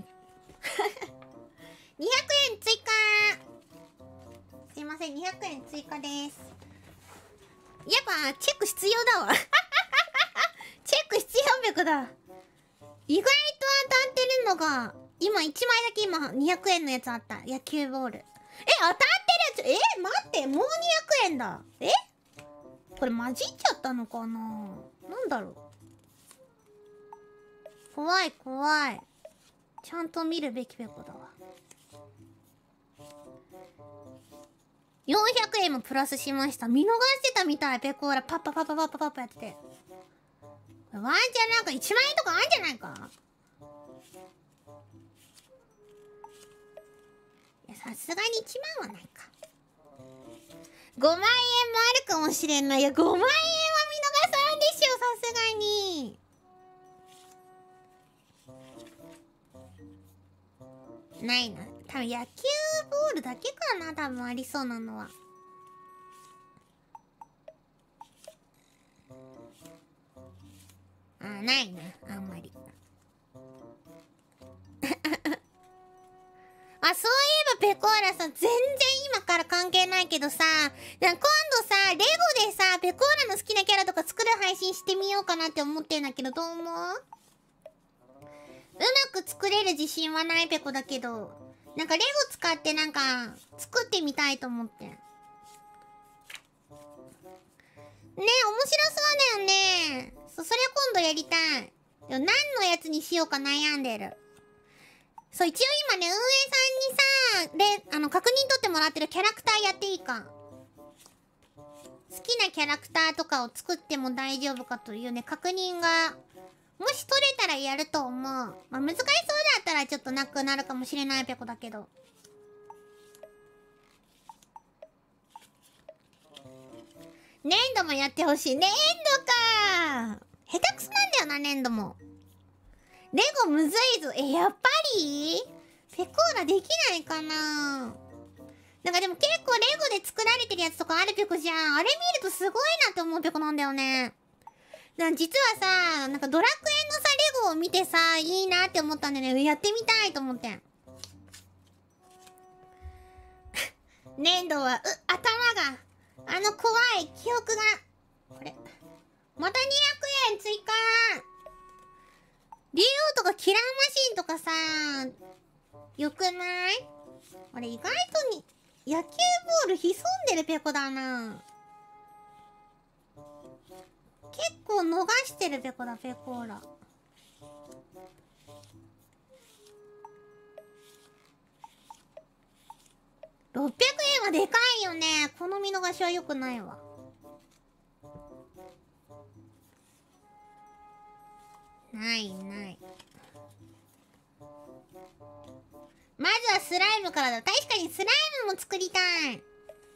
ひゃくえん追加。すいません、にひゃくえん追加です。やっぱチェック必要だわチェック必要ペコだ。意外と当たってるのが今いちまいだけ、今にひゃくえんのやつあった。野球ボール。え、当たってるやつ。え、待って、もうにひゃくえんだ。え、これ混じっちゃったのかな。なんだろう。怖い怖い。ちゃんと見るべきペコだわ。よんひゃくえんもプラスしました。見逃してたみたい。ペコーラパッパパッパパッパパッパやってて、ワンチャンなんかいちまんえんとかあんじゃないか。いや、さすがにいちまんはないか。ごまんえんもあるかもしれんない。いや、ごまんえんは見逃さんでしょ、さすがに。ないな。多分野球ボールだけかな、多分ありそうなのは。あ、ないな、あんまりあ、そういえばペコーラさん、全然今から関係ないけどさ、今度さ、レゴでさ、ペコーラの好きなキャラとか作る配信してみようかなって思ってんだけど、どう思う？うまく作れる自信はないペコだけど、なんかレゴ使ってなんか作ってみたいと思って。ね、面白そうだよね。そ、それ今度やりたい。でも何のやつにしようか悩んでる。そう、一応今ね、運営さんにさ、で、あの、確認取ってもらってるキャラクターやっていいか。好きなキャラクターとかを作っても大丈夫かというね、確認が、もし取れたらやると思う。まあ、難しそうだったらちょっとなくなるかもしれないペコだけど。粘土もやってほしい。粘土かー。下手くそなんだよな、粘土も。レゴむずいぞ。え、やっぱりペコーラできないかな。なんかでも結構レゴで作られてるやつとかあるペコじゃん。あれ見るとすごいなって思うペコなんだよね。だから実はさ、なんかドラクエのさ、レゴを見てさ、いいなって思ったんだよね。やってみたいと思って。粘土は、う、頭が、あの怖い記憶が。これ。またにひゃくえん追加。竜王とかキラーマシンとかさ、よくない？あれ意外とに、野球ボール潜んでるペコだな。結構逃してるペコだ、ペコーラ。ろっぴゃくえんはでかいよね。この見逃しは良くないわ。ないない。まずはスライムからだ。確かにスライムも作りたい。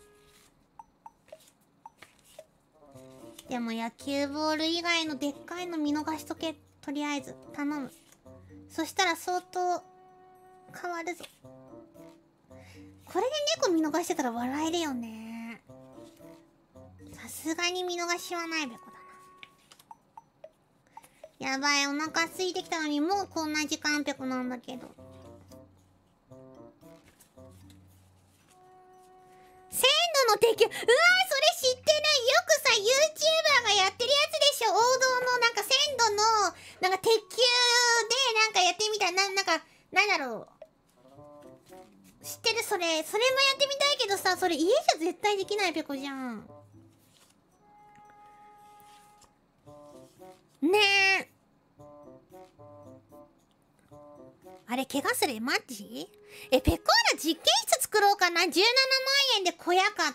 でも野球ボール以外のでっかいの見逃しとけ。とりあえず頼む。そしたら相当変わるぞ。これで猫見逃してたら笑えるよね。さすがに見逃しはないべこだな。やばい、お腹空いてきたのにもうこんな時間ペコなんだけど。鮮度の提供、うわー、それ知ってる。よくさ YouTuber がやってるやつでしょ。王道のなんか鮮度のなんか鉄球でなんかやってみたいな。なんかなんだろう、知ってる？それそれもやってみたいけどさ、それ家じゃ絶対できないペコじゃんねえ。あれ怪我する？マジ？え、ペコーラ実験室作ろうかな。じゅうななまんえんで小屋買って。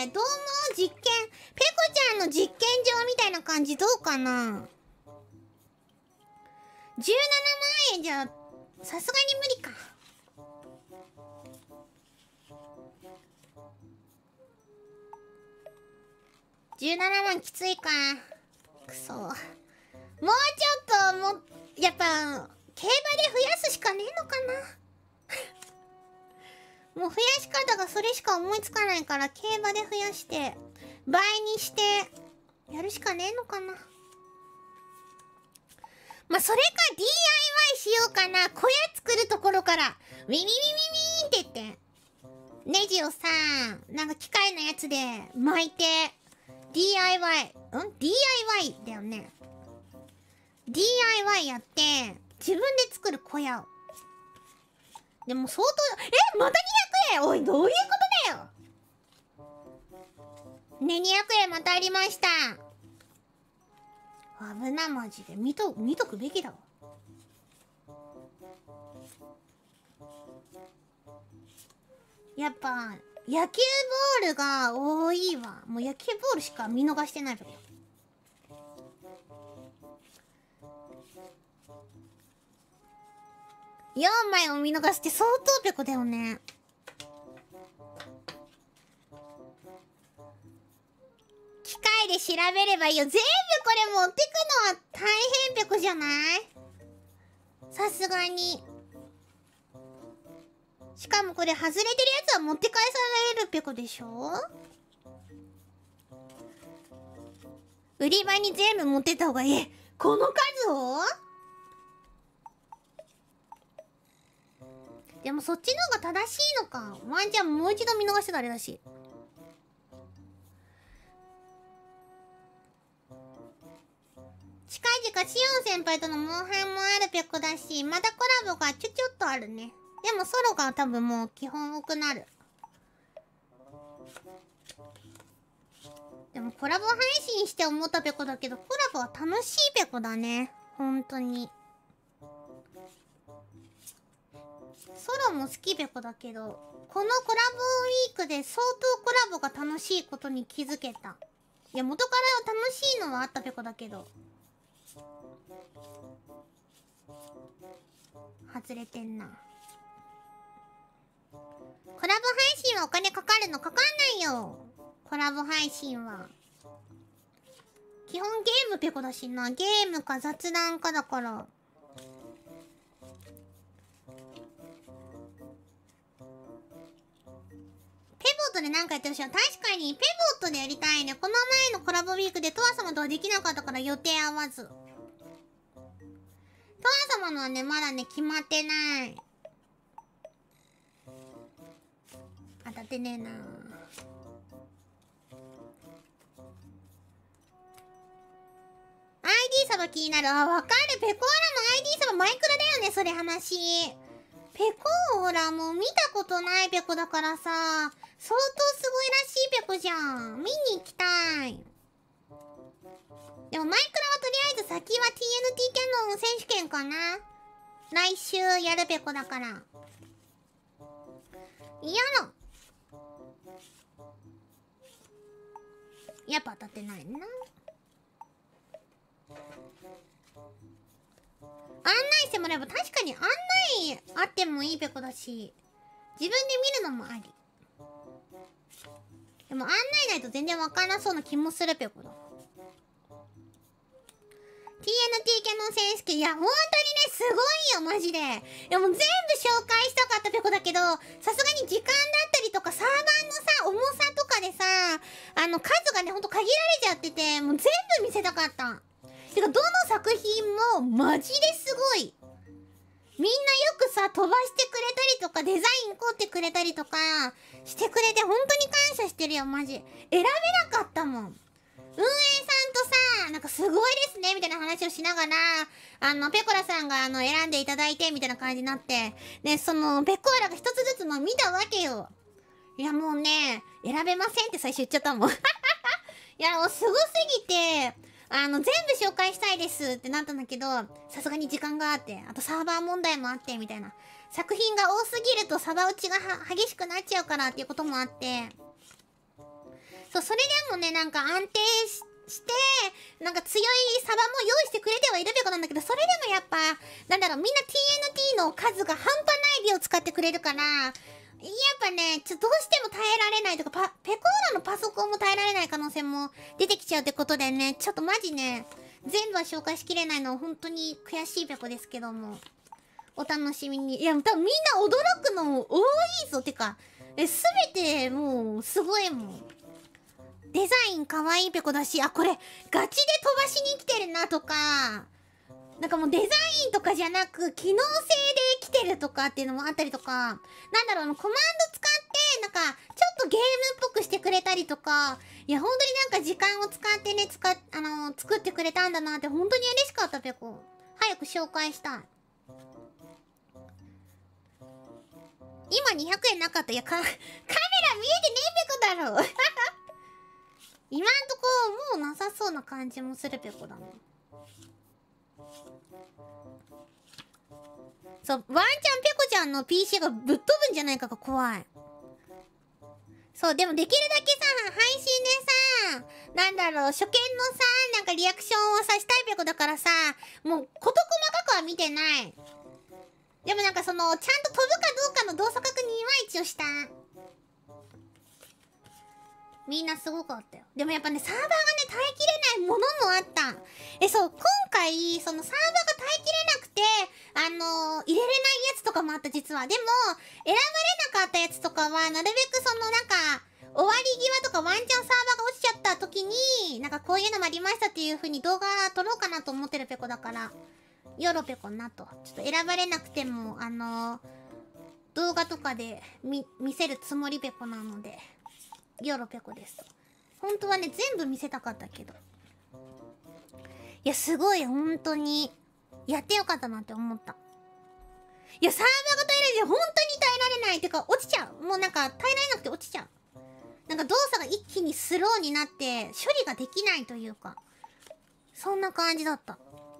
どう思う？実験。ペコちゃんの実験場みたいな感じどうかな。じゅうななまんえんじゃさすがに無理か。 じゅうななまんきついか。くそ。もうちょっと、もう、やっぱ、競馬で増やすしかねえのかな。もう増やし方がそれしか思いつかないから、競馬で増やして、倍にして、やるしかねえのかな。まあ、それか ディーアイワイ しようかな。小屋作るところから、ウィミミミミーって言って、ネジをさ、なんか機械のやつで巻いて、ディーアイワイ、ん ?ディーアイワイ だよね。ディーアイワイ やって、自分で作る小屋を。でも相当、えまたにひゃくえんおい、どういうことだよね、にひゃくえんまたありました。危な、マジで。見と、見とくべきだわ。やっぱ、野球ボールが多いわ。もう野球ボールしか見逃してないわよ。よんまいも見逃して相当ペコだよね。機械で調べればいいよ。全部これ持ってくのは大変ペコじゃない？さすがに。しかもこれ外れてるやつは持って返されるペコでしょ？売り場に全部持ってった方がいい。この数を？でもそっちの方が正しいのか。ワンちゃんもう一度見逃してたあれだし。近々シオン先輩とのモンハンもあるペコだし、またコラボがちょちょっとあるね。でもソロが多分もう基本多くなる。でもコラボ配信して思ったペコだけど、コラボは楽しいペコだね。本当に。ソロも好きペコだけど、このコラボウィークで相当コラボが楽しいことに気づけた。いや、元から楽しいのはあったペコだけど。外れてんな。コラボ配信はお金かかるの？かかんないよ。コラボ配信は。基本ゲームペコだしな。ゲームか雑談かだから。ペボットで何かやってほしい。確かにペボットでやりたいね。この前のコラボウィークでトワ様とはできなかったから予定合わず。トワ様のはね、まだね、決まってない。当たってねえな。アイディー サバ気になる。あ、わかる。ペコーラも アイディー サバマイクラだよね、それ話。ペコーラも見たことないペコだからさ、相当すごいらしいペコじゃん。見に行きたい。でもマイクラはとりあえず先は ティーエヌティー キャノン選手権かな。来週やるペコだから。嫌な。やっぱ当たってないな。案内してもらえば確かに案内あってもいいペコだし、自分で見るのもあり。でも案内ないと全然わからなそうな気もするペコだ。ティーエヌティー キャノン選手権、いや、本当にね、すごいよ、マジで。でも全部紹介したかったペコだけど、さすがに時間だったりとか、サーバーのさ、重さとかでさ、あの、数がね、ほんと限られちゃってて、もう全部見せたかった。てか、どの作品も、マジですごい。みんなよくさ、飛ばしてくれたりとか、デザイン凝ってくれたりとか、してくれて、本当に感謝してるよ、マジ。選べなかったもん。運営さんとさ、なんかすごいですね、みたいな話をしながら、あの、ペコラさんがあの、選んでいただいて、みたいな感じになって、で、その、ペコーラが一つずつの見たわけよ。いや、もうね、選べませんって最初言っちゃったもん。いや、もうすごすぎて、あの、全部紹介したいですってなったんだけど、さすがに時間があって、あとサーバー問題もあって、みたいな。作品が多すぎるとサバ打ちが激しくなっちゃうからっていうこともあって、そう、それでもね、なんか安定し、してなんか強いサバも用意してくれてはいるペコなんだけど、それでもやっぱ、なんだろう、みんな ティーエヌティー の数が半端ない量使ってくれるから、 やっぱね、ちょ、どうしても耐えられないとか、パ、ペコーラのパソコンも耐えられない可能性も出てきちゃうってことでね、ちょっとマジね、全部は紹介しきれないのは本当に悔しいペコですけども、お楽しみに。いや、多分みんな驚くの多いぞ。てか、え、すべてもう、すごいもん。デザイン可愛いペコだし、あ、これ、ガチで飛ばしに来てるなとか、なんかもうデザインとかじゃなく、機能性で来てるとかっていうのもあったりとか、なんだろう、あの、コマンド使って、なんか、ちょっとゲームっぽくしてくれたりとか、いや、本当になんか時間を使ってね、使っ、あのー、作ってくれたんだなって、本当に嬉しかった、ペコ。早く紹介したい。今にひゃくえんなかった。いや、か、カメラ見えてねえペコだろ今んとこ、もうなさそうな感じもするペコだな。そう、ワンチャンペコちゃんの ピーシー がぶっ飛ぶんじゃないかが怖い。そう、でもできるだけさ、配信でさ、なんだろう、初見のさ、なんかリアクションをさ、したいペコだからさ、もう、事細かくは見てない。でもなんかその、ちゃんと飛ぶかどうかの動作確認は一応した。みんなすごかったよ。でもやっぱね、サーバーがね、耐えきれないものもあった。え、そう、今回、そのサーバーが耐えきれなくて、あのー、入れれないやつとかもあった、実は。でも、選ばれなかったやつとかは、なるべくその、なんか、終わり際とかワンチャンサーバーが落ちちゃった時に、なんかこういうのもありましたっていう風に動画撮ろうかなと思ってるペコだから、ヨロペコなと。ちょっと選ばれなくても、あのー、動画とかで見、見せるつもりペコなので、ヨロペコです。本当はね、全部見せたかったけど。いや、すごい、本当に。やってよかったなって思った。いや、サーバーが耐えられない。本当に耐えられない。てか、落ちちゃう。もうなんか、耐えられなくて落ちちゃう。なんか動作が一気にスローになって、処理ができないというか。そんな感じだった。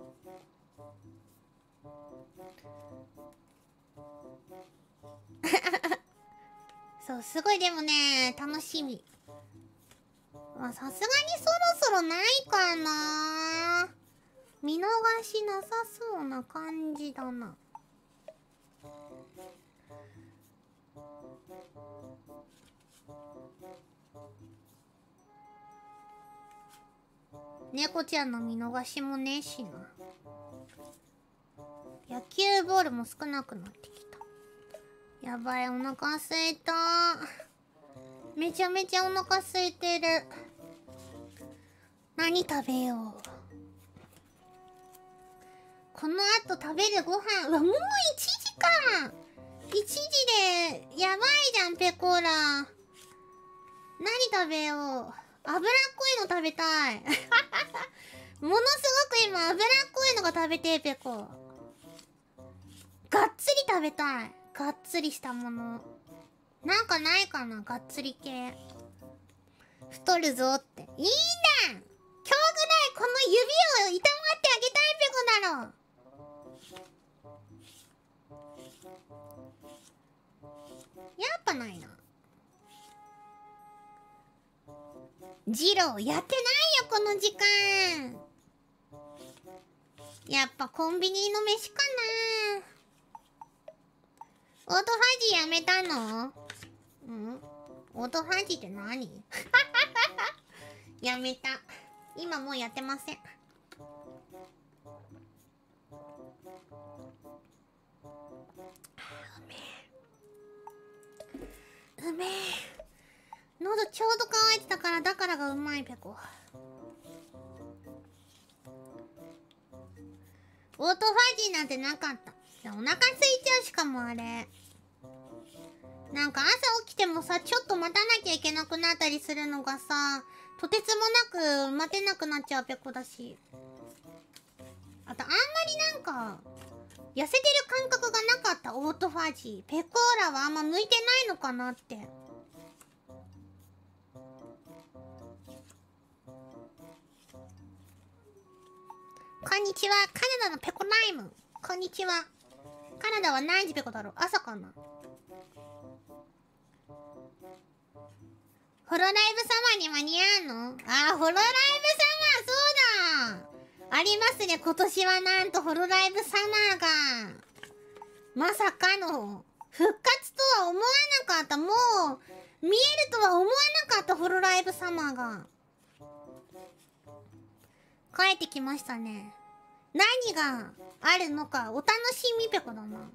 そう、すごいでもね、楽しみ。まあ、さすがにそろそろないかな。見逃しなさそうな感じだな。猫ちゃんの見逃しもねえしな。野球ボールも少なくなってきた。やばい、お腹すいた。めちゃめちゃお腹すいてる。何食べよう。この後食べるご飯、うわ、もういちじかん。いちじで、やばいじゃん、ペコーラ。何食べよう。脂っこいの食べたい。ものすごく今、脂っこいのが食べてえ、ペコ。がっつり食べたい。がっつりしたもの。なんかないかな、がっつり系。太るぞって。いいんだ。今日ぐらいこの指をいたまってあげたいペコだろ。やっぱないな。ジローやってないよこの時間。やっぱコンビニの飯かな。オートファジーやめたの？うん？オートファジーって何？やめた。今もうやってません。うめえ。喉ちょうど乾いてたから、だからがうまいペコ。オートファジーなんてなかった。お腹空いちゃう。しかもあれなんか朝起きてもさ、ちょっと待たなきゃいけなくなったりするのがさ、とてつもなく待てなくなっちゃうペコだし、あとあんまりなんか痩せてる感覚がなかった。オートファジーペコーラはあんま向いてないのかなって。こんにちは。カナダのペコライム。こんにちは。カナダは何時ペコだろう。朝かな。ホロライブサマーに間に合うの？あー、ホロライブサマー、そうだ、ありますね。今年はなんとホロライブサマーがまさかの復活とは思わなかった。もう見えるとは思わなかった。ホロライブサマーが帰ってきましたね。何があるのかお楽しみペコだな。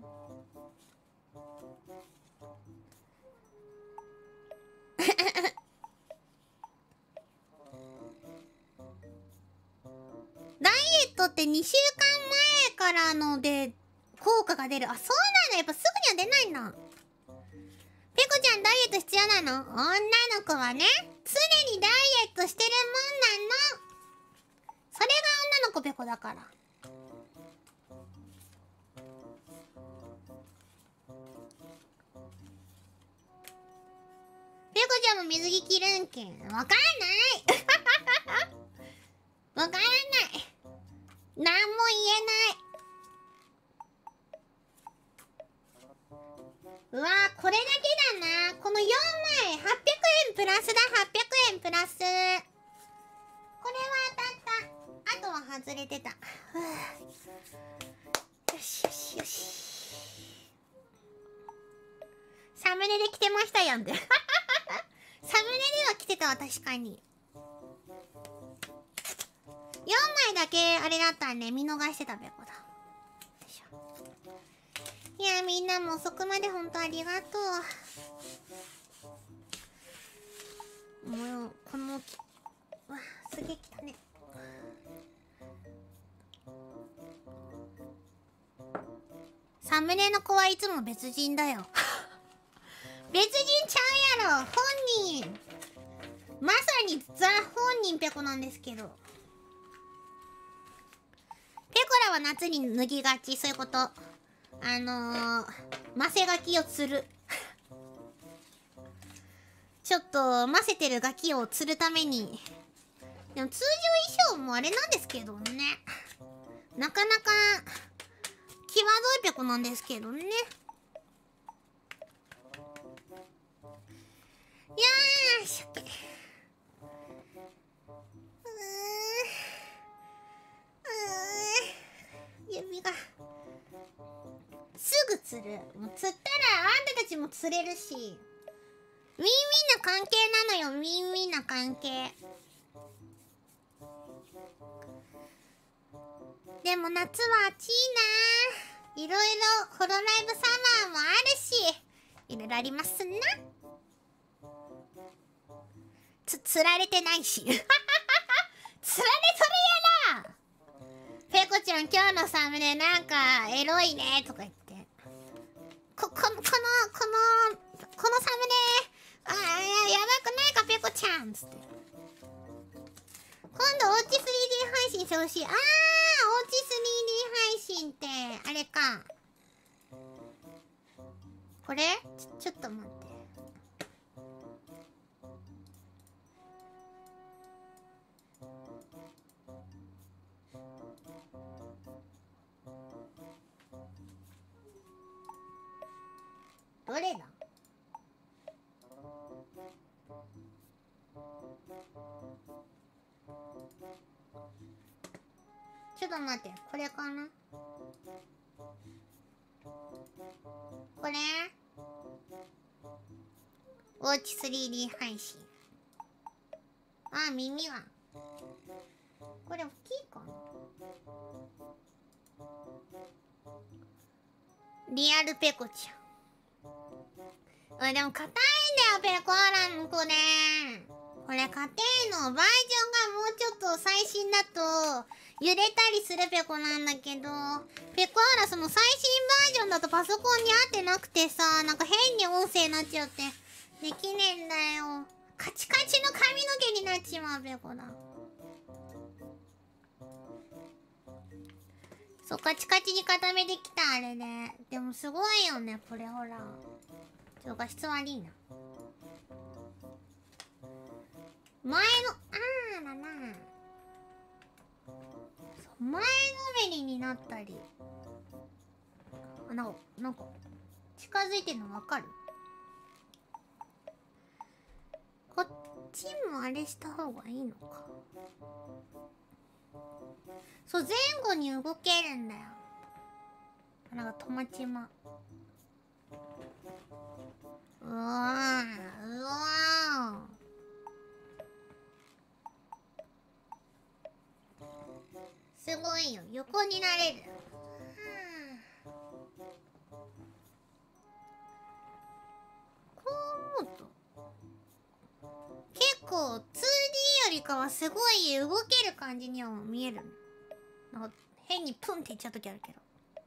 ダイエットってにしゅうかんまえからので効果が出る。あ、そうなんだ。やっぱすぐには出ないんだ。ペコちゃんダイエット必要なの？女の子はね、常にダイエットしてるもんなの。それが女の子ペコだから。ペコちゃんも水着着るんけん。わかんないわからない。なんも言えない。うわー、これだけだな。このよんまいはっぴゃくえんプラスだ。はっぴゃくえんプラス。これは当たった。あとは外れてた。ふう。よしよしよし。サムネで着てましたやんって。サムネでは着てたわ。確かによんまいだけあれだったね。見逃してたべこだ。いや、みんなも遅くまでほんとありがとう。もうこのうわ、すげえきたね。サムネの子はいつも別人だよ。別人ちゃうやろ。本人まさにザ本人ペコなんですけど、ペコラは夏に脱ぎがち。そういうこと。あのー、マセガキを釣る。ちょっとませてるガキを釣るために。でも通常衣装もあれなんですけどね、なかなか際どいペコなんですけどね。よーし、オッケー。うーん、指がすぐ釣る。もう釣ったらあんたたちも釣れるし、ウィンウィンな関係なのよ。ウィンウィンな関係。でも夏は暑いな。いろいろホロライブサマーもあるし、いろいろありますな。つ、釣られてないし。釣られとるやな。ペコちゃん今日のサムネなんかエロいねとか言って、こ、この、この、この、このサムネ、あー、や、やばくないかペコちゃんつって。今度おうち スリーディー 配信してほしい。あー、おうち スリーディー 配信ってあれか。これちょ、ちょっと待って。どれだ？ちょっと待って、これかな？これ？おうち スリーディー 配信。あ、耳はこれ大きいかな？リアルペコちゃん。あ、でも硬いんだよ、ペコーラのこれ。これ硬いの。バージョンがもうちょっと最新だと揺れたりするペコなんだけど、ペコーラその最新バージョンだとパソコンに合ってなくてさ、なんか変に音声になっちゃってできねえんだよ。カチカチの髪の毛になっちまうペコだ。そう、カチカチに固めてきたあれで。でもすごいよね、これほら。ちょっと画質悪いな。前の、あーだな。前のめりになったり。あ、なんか、なんか、近づいてんのわかる？こっちもあれした方がいいのか。そう、前後に動けるんだよ。なんか、とまちま。 うわーうわーすごいよ、横になれる。こう思うと結構 ツーディー よりかはすごい動ける感じには見える。なんか変にプンっていっちゃう時あるけど。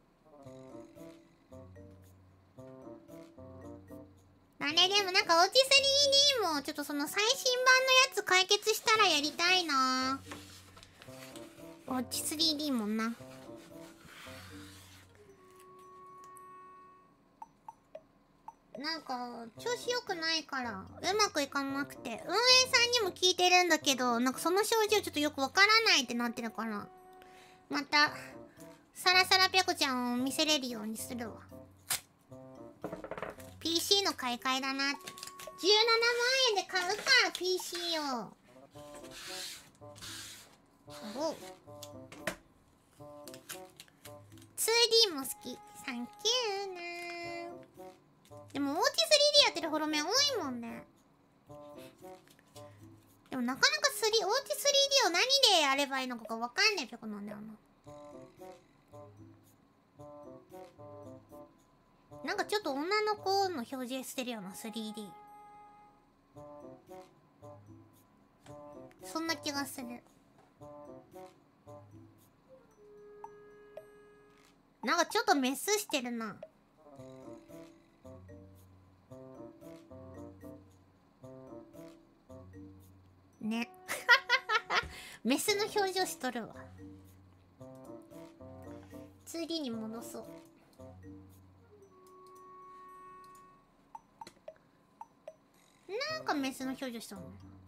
あれでもなんかオーチ スリーディー もちょっとその最新版のやつ解決したらやりたいな。オーチ スリーディー もんな。なんか調子良くないからうまくいかなくて、運営さんにも聞いてるんだけど、なんかその症状ちょっとよくわからないってなってるから、またサラサラペコちゃんを見せれるようにするわ。 ピーシー の買い替えだなって。じゅうななまんえんで買うか ピーシー を。お ツーディー も好き、サンキューなー。でも オーチ スリーディー やってるホロメン多いもんね。でもなかなか スリー オーチ スリーディー を何でやればいいのかがわかんないペコなんだよな。なんかちょっと女の子の表示してるような スリーディー。そんな気がする。なんかちょっとメスしてるな。ねメスの表情しとるわ。 ツーディー に戻そう。なんかメスの表情しとるの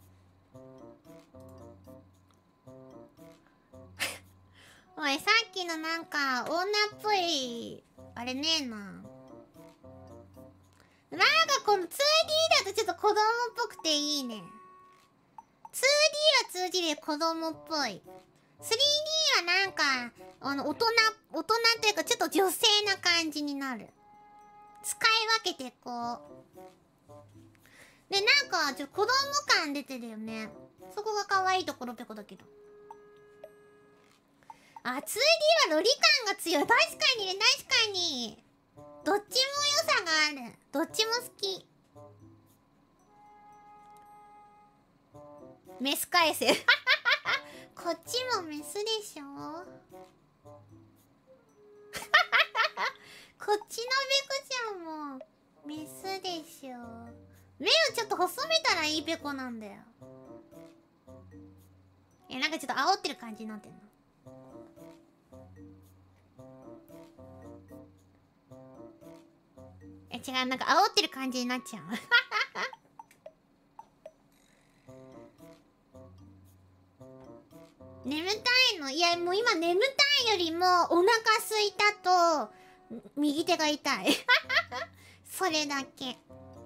おい、さっきのなんか女っぽいあれねえな。なんかこの ツーディー だとちょっと子供っぽくていいね。 ツーディー は ツーディー で子供っぽい。 スリーディー はなんかあの大人大人というかちょっと女性な感じになる。使い分けてこうで、なんかちょっと子供感出てるよね。そこが可愛いところペコだけど。あ、ツーディー はロリ感が強い。確かにね、確かにどっちも良さがある。どっちも好き。メス返せこっちもメスでしょこっちのペコちゃんもメスでしょ。目をちょっと細めたらいいペコなんだよ。え、なんかちょっと煽ってる感じになってんの。え、違う、なんか煽ってる感じになっちゃう眠たいの？いや、もう今眠たいよりもお腹すいたと右手が痛いそれだけ。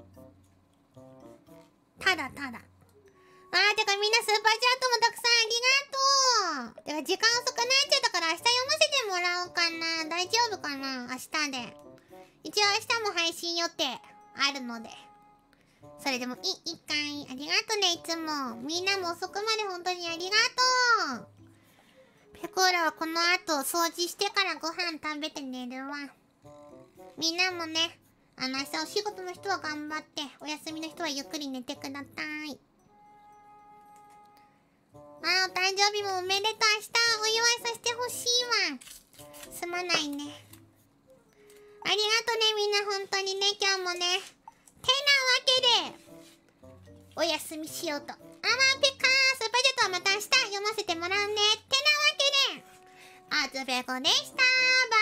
ただただ。あー、てかみんなスーパーチャットもたくさんありがとう。てか時間遅くなっちゃったから明日読ませてもらおうかな。大丈夫かな、明日で。一応明日も配信予定あるので。それでもいい、一回ありがとね、いつも。みんなも遅くまで本当にありがとう。ペコーラはこの後掃除してからご飯食べて寝るわ。みんなもね、あの明日お仕事の人は頑張って、お休みの人はゆっくり寝てください。あー、お誕生日もおめでとう。明日お祝いさせてほしいわ。すまないね。ありがとね、みんな本当にね、今日もね。てなわけで、お休みしようと。あまペカー、スーパーチャットはまた明日読ませてもらうね。てなわけで、あつぺこでした。バイバイ。